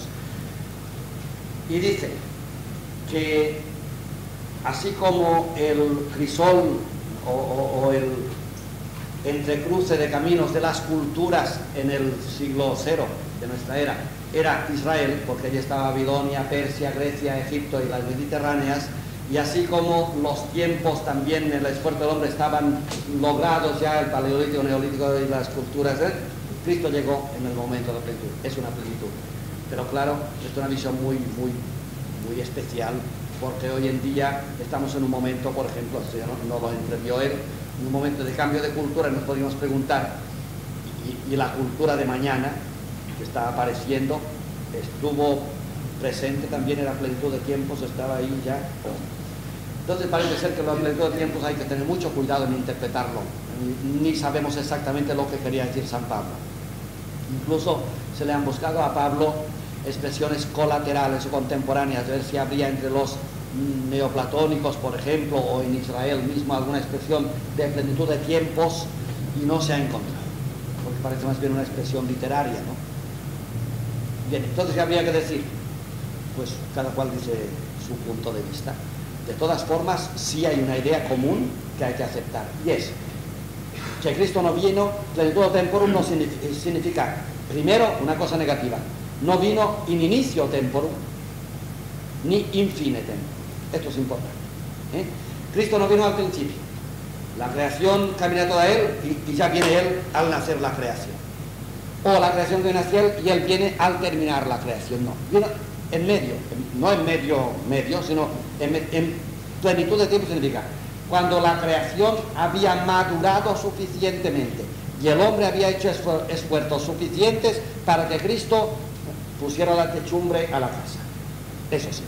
Speaker 1: Y dice que así como el crisol o el entrecruce de caminos de las culturas en el siglo cero de nuestra era Israel, porque allí estaba Babilonia, Persia, Grecia, Egipto y las mediterráneas, y así como los tiempos también en el esfuerzo del hombre estaban logrados ya, el paleolítico, neolítico y las culturas, Cristo llegó en el momento de la plenitud. Es una plenitud, pero claro, es una visión muy especial, porque hoy en día estamos en un momento, por ejemplo, no lo entrevió él, en un momento de cambio de cultura. Nos podríamos preguntar, y la cultura de mañana que está apareciendo estuvo presente también en la plenitud de tiempos, estaba ahí ya. Entonces parece ser que la plenitud de tiempos hay que tener mucho cuidado en interpretarlo, ni sabemos exactamente lo que quería decir San Pablo. Incluso se le han buscado a Pablo expresiones colaterales o contemporáneas, ver si habría entre los neoplatónicos, por ejemplo, o en Israel mismo alguna expresión de plenitud de tiempos, y no se ha encontrado, porque parece más bien una expresión literaria, ¿no? Bien, entonces, ¿qué habría que decir? Pues cada cual dice su punto de vista. De todas formas, sí hay una idea común que hay que aceptar, y es que Cristo no vino, plenitud temporum no significa, primero, una cosa negativa, no vino in inicio temporum, ni in fine temporum. Esto es importante. Cristo no vino al principio. La creación camina toda él y ya viene él al nacer la creación. O la creación viene hacia él y él viene al terminar la creación. No, viene en medio, no en medio, sino en plenitud de tiempo. Significa cuando la creación había madurado suficientemente y el hombre había hecho esfuerzos suficientes para que Cristo pusiera la techumbre a la casa. Eso significa.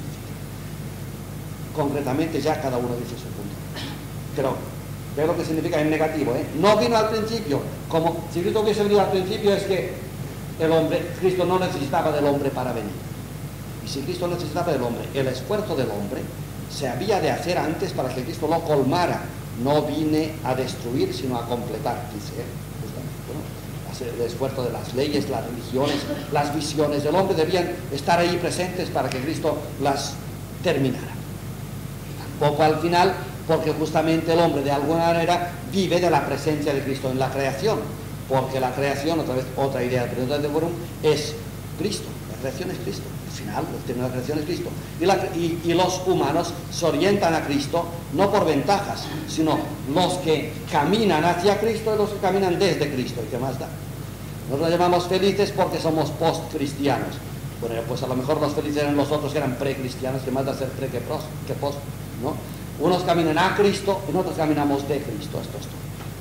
Speaker 1: Concretamente ya cada uno dice su punto. Pero ve lo que significa en negativo, No vino al principio. Como si Cristo hubiese venido al principio, es que Cristo no necesitaba del hombre para venir. Y si Cristo necesitaba del hombre, el esfuerzo del hombre se había de hacer antes para que Cristo lo colmara. No vine a destruir, sino a completar, dice él. El esfuerzo de las leyes, las religiones, las visiones del hombre debían estar ahí presentes para que Cristo las terminara. Tampoco al final, porque justamente el hombre de alguna manera vive de la presencia de Cristo en la creación, porque la creación, otra vez otra idea del plenitud de temporum, es Cristo. La creación es Cristo. Al final, el término de la creación es Cristo. Y los humanos se orientan a Cristo no por ventajas, sino los que caminan hacia Cristo y los que caminan desde Cristo. ¿Y qué más da? Nos llamamos felices porque somos post-cristianos. Bueno, pues a lo mejor los felices eran los otros que eran pre-cristianos, que más da ser pre que post, ¿no? Unos caminan a Cristo y nosotros caminamos de Cristo. Esto es todo.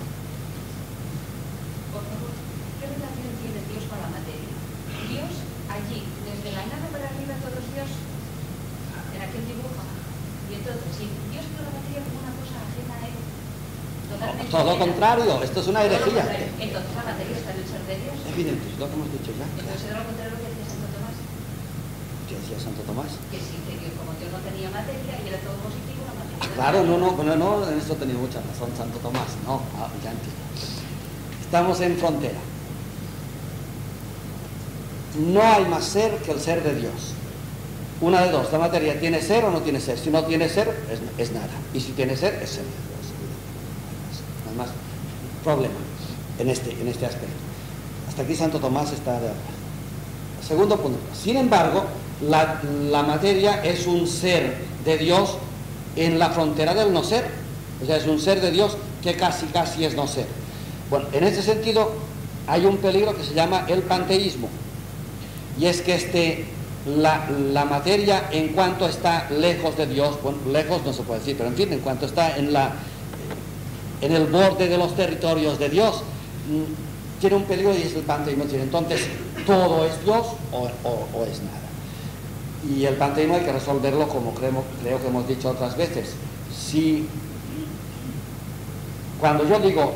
Speaker 6: Por favor, ¿qué relación tiene Dios con la materia? Dios allí, desde la nada para arriba, todos Dios en aquel dibujo. Y entonces, si Dios creó la materia como una cosa ajena a él, totalmente
Speaker 1: Todo lo
Speaker 6: ajena,
Speaker 1: contrario, esto es una herejía.
Speaker 6: entonces la materia está en el ser de Dios.
Speaker 1: Evidente, es lo que hemos dicho ya.
Speaker 6: Entonces era lo contrario que decía Santo Tomás.
Speaker 1: ¿Qué decía Santo Tomás?
Speaker 6: Que sí, que Dios, como Dios no tenía materia y era todo positivo, la materia.
Speaker 1: Claro, no, en esto tenía mucha razón Santo Tomás. No, ya entiendo. Estamos en frontera. No hay más ser que el ser de Dios. Una de dos, la materia tiene ser o no tiene ser. Si no tiene ser, es nada. Y si tiene ser, es ser de Dios. No hay más problema en este aspecto. Hasta aquí Santo Tomás está de acuerdo. Segundo punto. Sin embargo, la materia es un ser de Dios en la frontera del no ser. O sea, es un ser de Dios que casi es no ser. Bueno, en ese sentido hay un peligro que se llama el panteísmo. Y es que la materia, en cuanto está lejos de Dios, bueno, lejos no se puede decir, pero en fin, en cuanto está en el borde de los territorios de Dios, tiene un peligro, y es el panteísmo. Entonces, todo es Dios o es nada. Y el panteísmo hay que resolverlo como creo que hemos dicho otras veces. Si cuando yo digo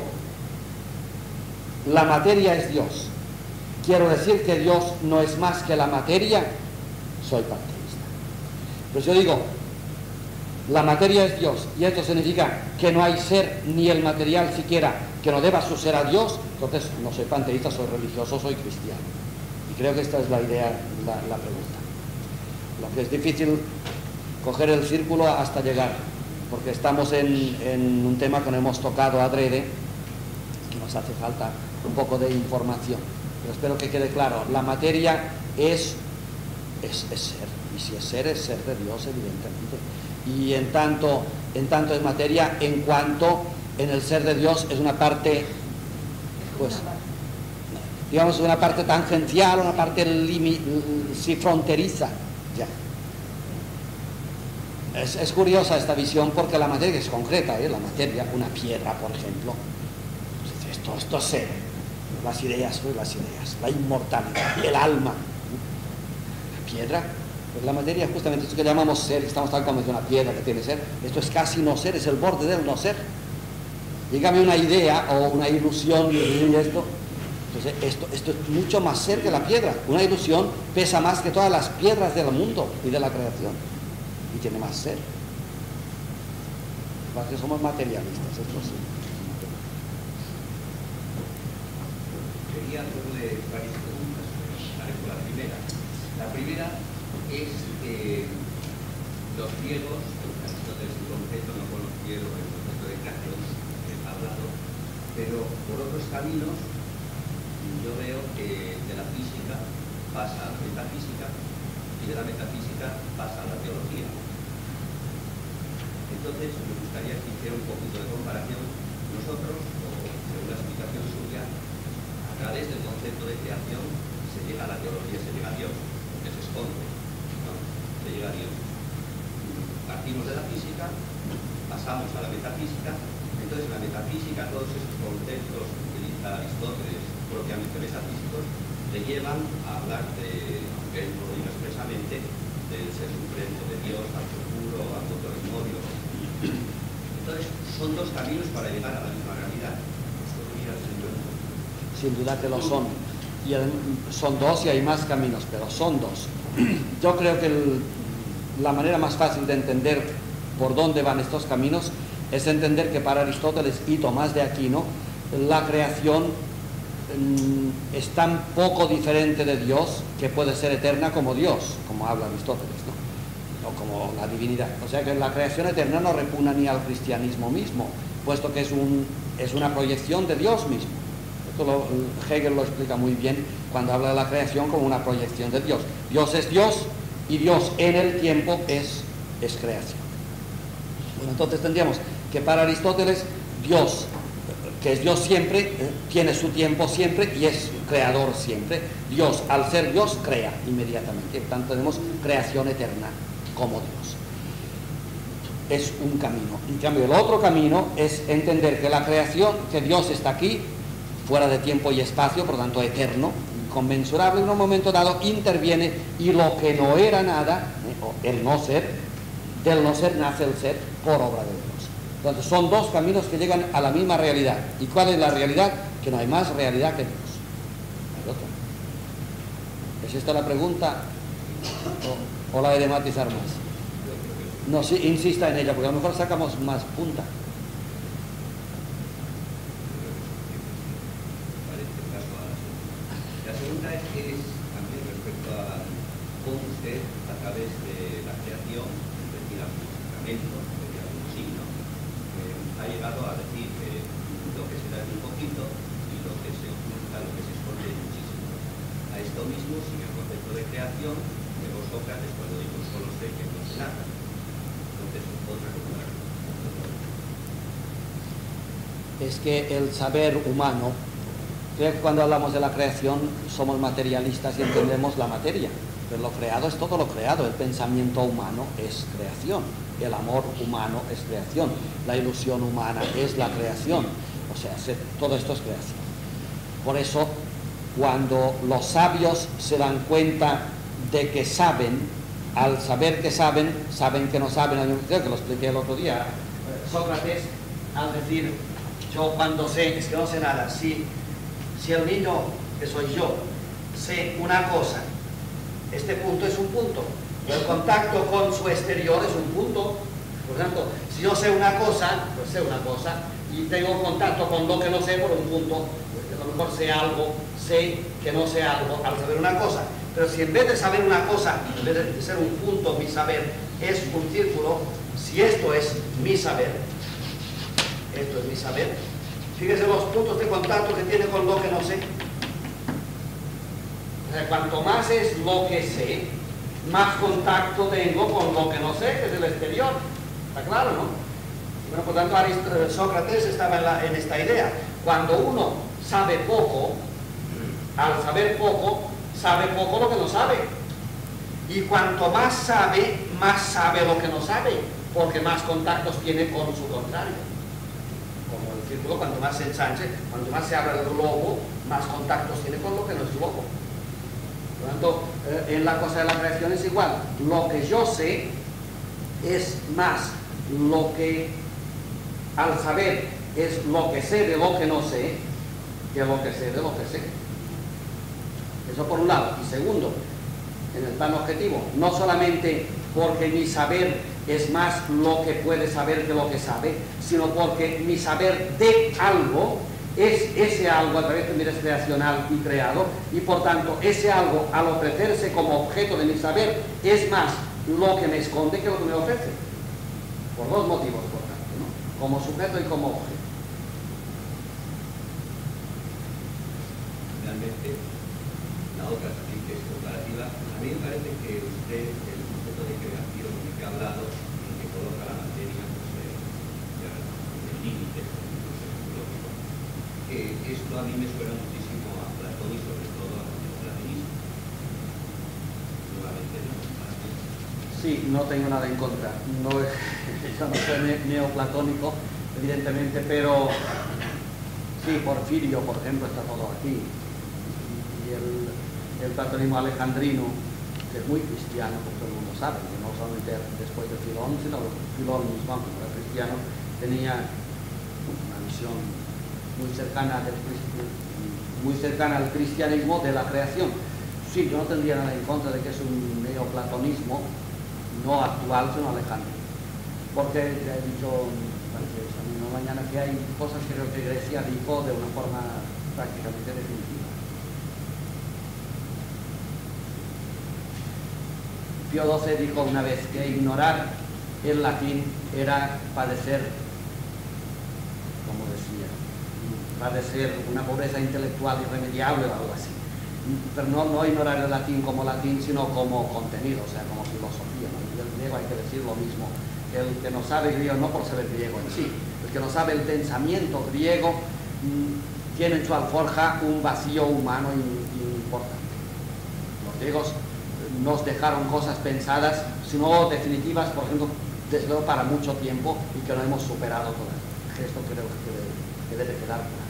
Speaker 1: la materia es Dios, quiero decir que Dios no es más que la materia, soy panteísta. Pues yo digo la materia es Dios, y esto significa que no hay ser ni el material siquiera que no deba su ser a Dios, entonces no soy panteísta, soy religioso, soy cristiano. Y creo que esta es la idea, la pregunta. Lo que es difícil coger el círculo hasta llegar, porque estamos en un tema que no hemos tocado adrede, que nos hace falta un poco de información. Pero espero que quede claro, la materia es ser, y si es ser de Dios, evidentemente. Y en tanto es materia, en cuanto en el ser de Dios es una parte, pues, digamos, una parte tangencial, una parte sí, fronteriza. Ya. Es curiosa esta visión, porque la materia es concreta, la materia, una piedra, por ejemplo. Esto es ser. Las ideas, la inmortalidad, el alma. La piedra, pues la materia es justamente esto que llamamos ser, estamos tal como es una piedra que tiene ser. Esto es casi no ser, es el borde del no ser. Dígame una idea o una ilusión y esto. Entonces, esto es mucho más ser que la piedra. Una ilusión pesa más que todas las piedras del mundo y de la creación. Y tiene más ser. Porque somos materialistas, esto sí.
Speaker 3: Quería hacerle varias preguntas. Empezaré por la primera. La primera es que los ciegos, Aristóteles en concreto, no conocía el concepto de creación que está hablado, pero por otros caminos yo veo que de la física pasa a la metafísica y de la metafísica pasa a la teología. Entonces me gustaría que hiciera un poquito de comparación. Nosotros, o según la explicación suya, a través del concepto de creación se llega a la teología, se llega a Dios, que se esconde, ¿no? Se llega a Dios. Partimos de la física, pasamos a la metafísica. Entonces en la metafísica todos esos conceptos que utiliza Aristóteles, propiamente metafísicos, le llevan a hablar de, aunque él no lo diga expresamente, del ser supremo, de Dios, al futuro, al automemorio. Entonces son dos caminos para llegar a la misma realidad.
Speaker 1: Sin duda que lo son. Y son dos y hay más caminos, pero son dos. Yo creo que la manera más fácil de entender por dónde van estos caminos es entender que para Aristóteles y Tomás de Aquino la creación es tan poco diferente de Dios que puede ser eterna como Dios, como habla Aristóteles, ¿no? O como la divinidad. O sea que la creación eterna no repugna ni al cristianismo mismo, puesto que es una proyección de Dios mismo. Esto Hegel lo explica muy bien cuando habla de la creación como una proyección de Dios. Dios es Dios y Dios en el tiempo es creación. Bueno, entonces tendríamos que para Aristóteles Dios, que es Dios siempre, tiene su tiempo siempre y es creador siempre. Dios, al ser Dios, crea inmediatamente. Por tanto, tenemos creación eterna como Dios. Es un camino. En cambio, el otro camino es entender que la creación, que Dios está aquí, fuera de tiempo y espacio, por lo tanto eterno, inconmensurable, en un momento dado interviene y lo que no era nada, el no ser, del no ser nace el ser por obra de Dios. Entonces son dos caminos que llegan a la misma realidad. ¿Y cuál es la realidad? Que no hay más realidad que Dios. No hay otra. ¿Es esta la pregunta? ¿O la he de matizar más? No, sí, insista en ella, porque a lo mejor sacamos más punta.
Speaker 3: La segunda es también respecto a cómo usted, a través de la creación, es decir, algún sacramento, algún signo, ha llegado a decir que lo que se da es un poquito y lo que se oculta, lo que se esconde es muchísimo.
Speaker 7: creación, pero Sócrates cuando dijo solo sé que no sé nada. Entonces, otra cosa.
Speaker 1: Es que el saber humano, creo que cuando hablamos de la creación somos materialistas y entendemos la materia, pero lo creado es todo lo creado. El pensamiento humano es creación, el amor humano es creación, la ilusión humana es la creación, o sea, todo esto es creación. Por eso, cuando los sabios se dan cuenta de que saben, al saber que saben, saben que no saben. Creo que lo expliqué el otro día. Sócrates, al decir, yo cuando sé, es que no sé nada. Si el niño, que soy yo, sé una cosa, este punto es un punto. El contacto con su exterior es un punto. Por tanto, si yo sé una cosa, pues sé una cosa, y tengo contacto con lo que no sé por un punto, pues a lo mejor sé algo, sé que no sé algo al saber una cosa. Pero si en vez de saber una cosa, en vez de ser un punto, mi saber, es un círculo, si esto es mi saber, esto es mi saber, fíjese los puntos de contacto que tiene con lo que no sé. O sea, cuanto más es lo que sé, más contacto tengo con lo que no sé, que es el exterior. ¿Está claro, no? Bueno, por tanto, Sócrates estaba en esta idea. Cuando uno sabe poco, al saber poco, sabe poco lo que no sabe. Y cuanto más sabe lo que no sabe, porque más contactos tiene con su contrario. Como el círculo, cuanto más se ensanche, cuanto más se abra el globo, más contactos tiene con lo que no es globo. Por lo tanto, en la cosa de la creación es igual. Lo que yo sé es más lo que, al saber, es lo que sé de lo que no sé, que lo que sé de lo que sé. Eso por un lado. Y segundo, en el plano objetivo, no solamente porque mi saber es más lo que puede saber que lo que sabe, sino porque mi saber de algo es ese algo a través de mi creacional y creado, y por tanto ese algo al ofrecerse como objeto de mi saber es más lo que me esconde que lo que me ofrece. Por dos motivos, por tanto, ¿no? Como sujeto y como objeto.
Speaker 7: Realmente, la otra también que es comparativa, a mí me parece que usted, el concepto de creación que ha hablado, en que coloca la materia, pues, en el límite, lógico, que esto a mí me suena muchísimo a Platón y sobre todo a platonismo. Nuevamente no.
Speaker 1: Sí, no tengo nada en contra. No, yo no soy neoplatónico, evidentemente, pero sí, Porfirio, por ejemplo, está todo aquí. Y el platonismo alejandrino, que es muy cristiano, como todo el mundo sabe, que no solamente después de Filón, sino Filón mismo, como era cristiano, tenía una visión muy cercana al cristianismo de la creación. Sí, yo no tendría nada en contra de que es un neoplatonismo, no actual, sino alejandro. Porque ya he dicho esta misma mañana que hay cosas que creo que Grecia dijo de una forma prácticamente definitiva. Pío XII dijo una vez que ignorar el latín era padecer, como decía, padecer una pobreza intelectual irremediable o algo así. Pero no ignorar el latín, sino como contenido, o sea, como filosofía, ¿no? Y el griego hay que decir lo mismo. El que no sabe griego, no por saber griego en sí, el que no sabe el pensamiento griego, tiene en su alforja un vacío humano importante. Los griegos nos dejaron cosas pensadas, si no definitivas, por ejemplo, desde luego para mucho tiempo, y que no hemos superado todavía. Esto creo que debe quedar claro.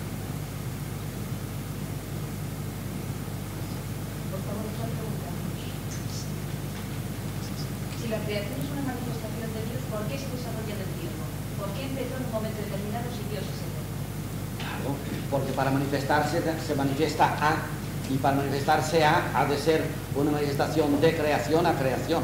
Speaker 6: Si la creación es una manifestación de Dios, ¿por qué se desarrolla en el tiempo? ¿Por qué empezó en un momento determinado si Dios es eterno?
Speaker 1: Claro, porque para manifestarse se manifiesta A, y para manifestarse A ha de ser una manifestación de creación a creación.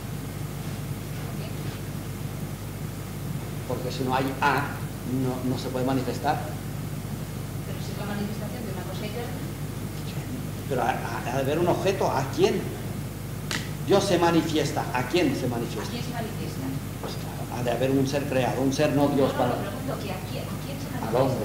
Speaker 1: Porque si no hay A, no se puede manifestar.
Speaker 6: Pero si es la manifestación de una cosa eterna.
Speaker 1: Pero ha de haber un objeto. ¿A quién? Dios se manifiesta. ¿A quién se
Speaker 6: ¿A
Speaker 1: manifiesta?
Speaker 6: quién se manifiesta?
Speaker 1: Pues claro, ha de haber un ser creado, un ser no Dios para...
Speaker 6: pregunto que ¿a quién se manifiesta?
Speaker 1: ¿Al hombre?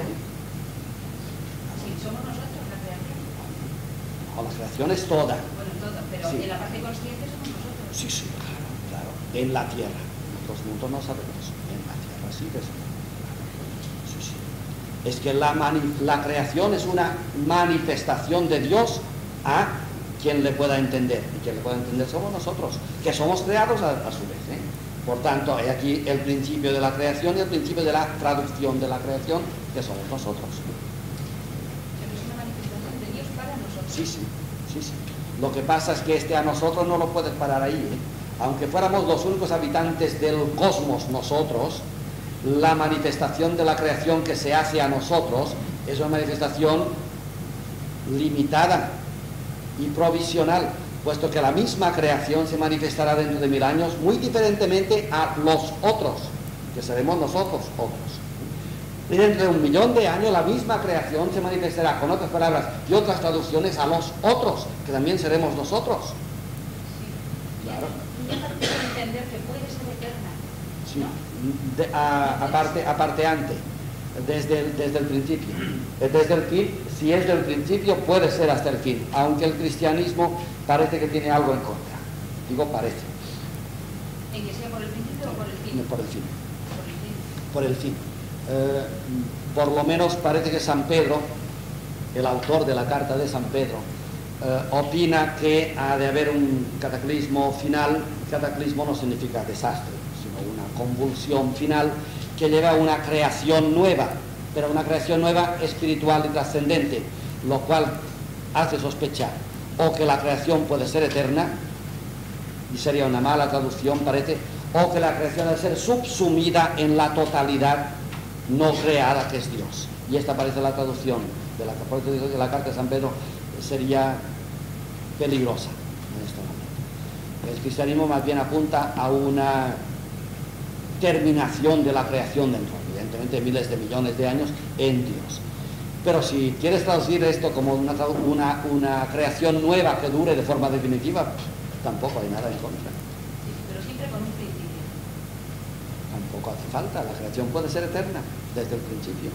Speaker 6: Sí, somos nosotros la creación.
Speaker 1: O la creación es toda.
Speaker 6: Bueno, todo, pero
Speaker 1: Sí.
Speaker 6: en la parte consciente somos nosotros.
Speaker 1: Sí, sí, claro, claro. En la tierra. En otros mundos no sabemos. En la tierra sí que sabemos. Sí, sí. Es que la creación es una manifestación de Dios a quien le pueda entender. Y quien le pueda entender somos nosotros, que somos creados a su vez. Por tanto, hay aquí el principio de la creación y el principio de la traducción de la creación, que somos nosotros.
Speaker 6: Pero es una manifestación de Dios para nosotros.
Speaker 1: Sí, sí, sí, sí. Lo que pasa es que a nosotros no lo puedes parar ahí, Aunque fuéramos los únicos habitantes del cosmos nosotros, la manifestación de la creación que se hace a nosotros es una manifestación limitada y provisional, puesto que la misma creación se manifestará dentro de 1000 años muy diferentemente a los otros, que seremos nosotros otros. Y dentro de 1.000.000 de años la misma creación se manifestará, con otras palabras y otras traducciones, a los otros, que también seremos nosotros.
Speaker 6: Sí.
Speaker 1: Claro.
Speaker 6: Y ya para entender que puede ser eterna.
Speaker 1: Sí. Aparte antes, desde el principio. Desde el fin, si es del principio, puede ser hasta el fin, aunque el cristianismo parece que tiene algo en contra. Digo parece.
Speaker 6: ¿En que sea por el principio o por el fin?
Speaker 1: Por el fin.
Speaker 6: Por el fin.
Speaker 1: Por el fin. Por lo menos parece que San Pedro, el autor de la carta de San Pedro, opina que ha de haber un cataclismo final. Cataclismo no significa desastre, sino una convulsión final que lleva a una creación nueva, pero una creación nueva espiritual y trascendente, lo cual hace sospechar o que la creación puede ser eterna, y sería una mala traducción parece, o que la creación debe ser subsumida en la totalidad no creada que es Dios. Y esta parece la traducción de la carta de San Pedro, sería peligrosa en este momento. El cristianismo más bien apunta a una terminación de la creación dentro, evidentemente, miles de millones de años en Dios. Pero si quieres traducir esto como una creación nueva que dure de forma definitiva, tampoco hay nada en contra.
Speaker 6: Sí, pero siempre con un principio.
Speaker 1: Tampoco hace falta, la creación puede ser eterna desde el principio.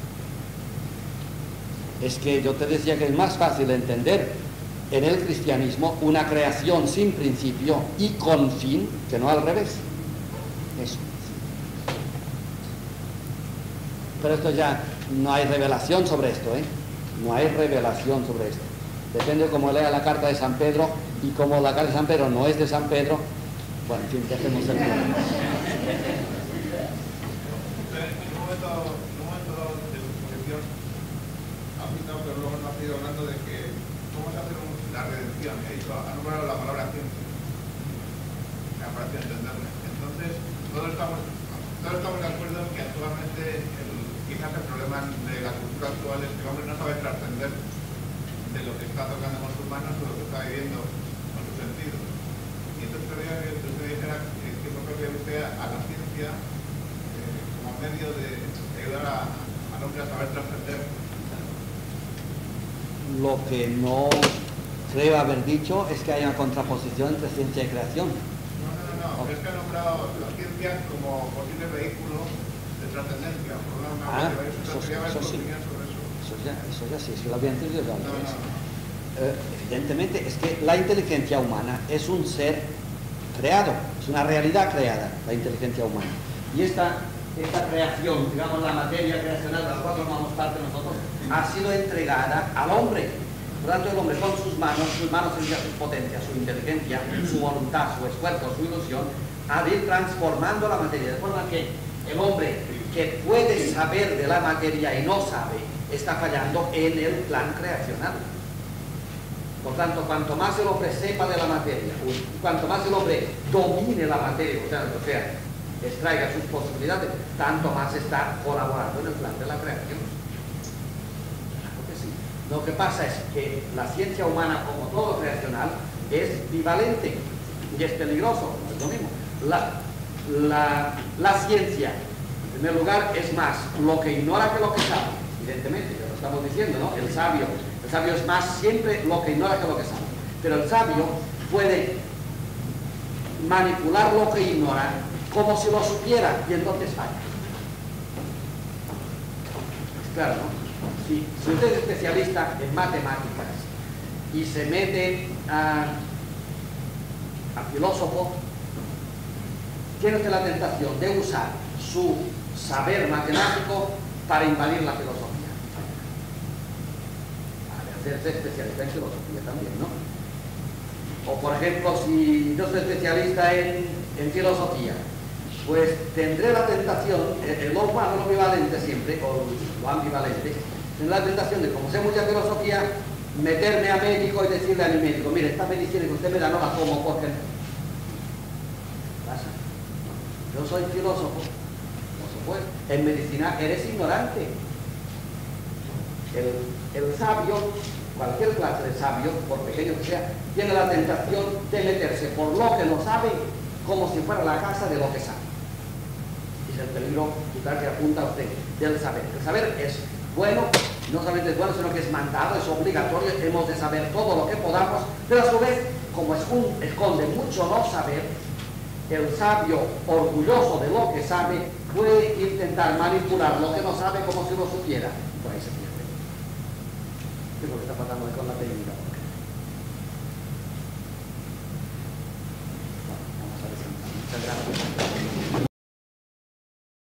Speaker 1: Es que yo te decía que es más fácil entender en el cristianismo una creación sin principio y con fin, que no al revés. Eso. Pero esto ya no hay revelación sobre esto, No hay revelación sobre esto. Depende de cómo lea la carta de San Pedro, y como la carta de San Pedro no es de San Pedro, bueno, en fin, dejemos el tema.
Speaker 4: En un momento de su exposición ha citado, pero luego no ha seguido hablando de que cómo se hace la redención. Ha nombrado la palabra ciencia. Me ha parecido entenderla. Entonces, todos estamos de acuerdo en que actualmente quizás el problema de la cultura actual es que el hombre no sabe trascender de lo que está tocando con sus manos o lo que está viviendo con sus sentidos. Y entonces quería que usted dijera qué papel ve usted a la ciencia como medio de ayudar al hombre a saber trascender.
Speaker 1: Lo que no creo haber dicho es que haya una contraposición entre ciencia y creación.
Speaker 4: No, es que ha nombrado la ciencia como posible vehículo de trascendencia.
Speaker 1: Eso sí. Eso ya sí, es que lo había entendido ya. Evidentemente, es que la inteligencia humana es un ser creado, es una realidad creada, la inteligencia humana. Y esta creación, digamos la materia creacional de la cual formamos parte nosotros, ha sido entregada al hombre. Por tanto, el hombre con sus manos sería su potencia, su inteligencia, su voluntad, su esfuerzo, su ilusión, ha de ir transformando la materia, de forma que el hombre que puede saber de la materia y no sabe, está fallando en el plan creacional. Por tanto, cuanto más el hombre sepa de la materia, cuanto más el hombre domine la materia, o sea, extraiga sus posibilidades, tanto más está colaborando en el plan de la creación. Claro que sí. Lo que pasa es que la ciencia humana, como todo creacional, es bivalente y es peligroso, no es lo mismo. La ciencia, en primer lugar, es más lo que ignora que lo que sabe, evidentemente, ya lo estamos diciendo, ¿no? El sabio es más siempre lo que ignora que lo que sabe, pero el sabio puede manipular lo que ignora como si lo supiera, y entonces falla. Claro, ¿no? Si usted es especialista en matemáticas y se mete al filósofo, tiene usted la tentación de usar su saber matemático para invadir la filosofía. Para hacerse especialista en filosofía también, ¿no? O por ejemplo, si yo soy especialista en filosofía, pues tendré la tentación, lo humano, lo ambivalente siempre, o lo ambivalente, tendré la tentación de, como sé mucha filosofía, meterme a médico y decirle a mi médico, mire, esta medicina que usted me da no la tomo porque... ¿Qué pasa? Yo soy filósofo, pues, en medicina eres ignorante. El sabio, cualquier clase de sabio, por pequeño que sea, tiene la tentación de meterse por lo que no sabe, como si fuera la casa de lo que sabe. Es el peligro total que apunta a usted del saber. El saber es bueno, no solamente es bueno, sino que es mandado, es obligatorio, hemos de saber todo lo que podamos, pero a su vez, como esconde mucho no saber, el sabio, orgulloso de lo que sabe, puede intentar manipular lo que no sabe como si lo supiera. Por ahí se pierde. ¿Qué es lo que está pasando con la técnica? Bueno, vamos a ver. Muchas gracias.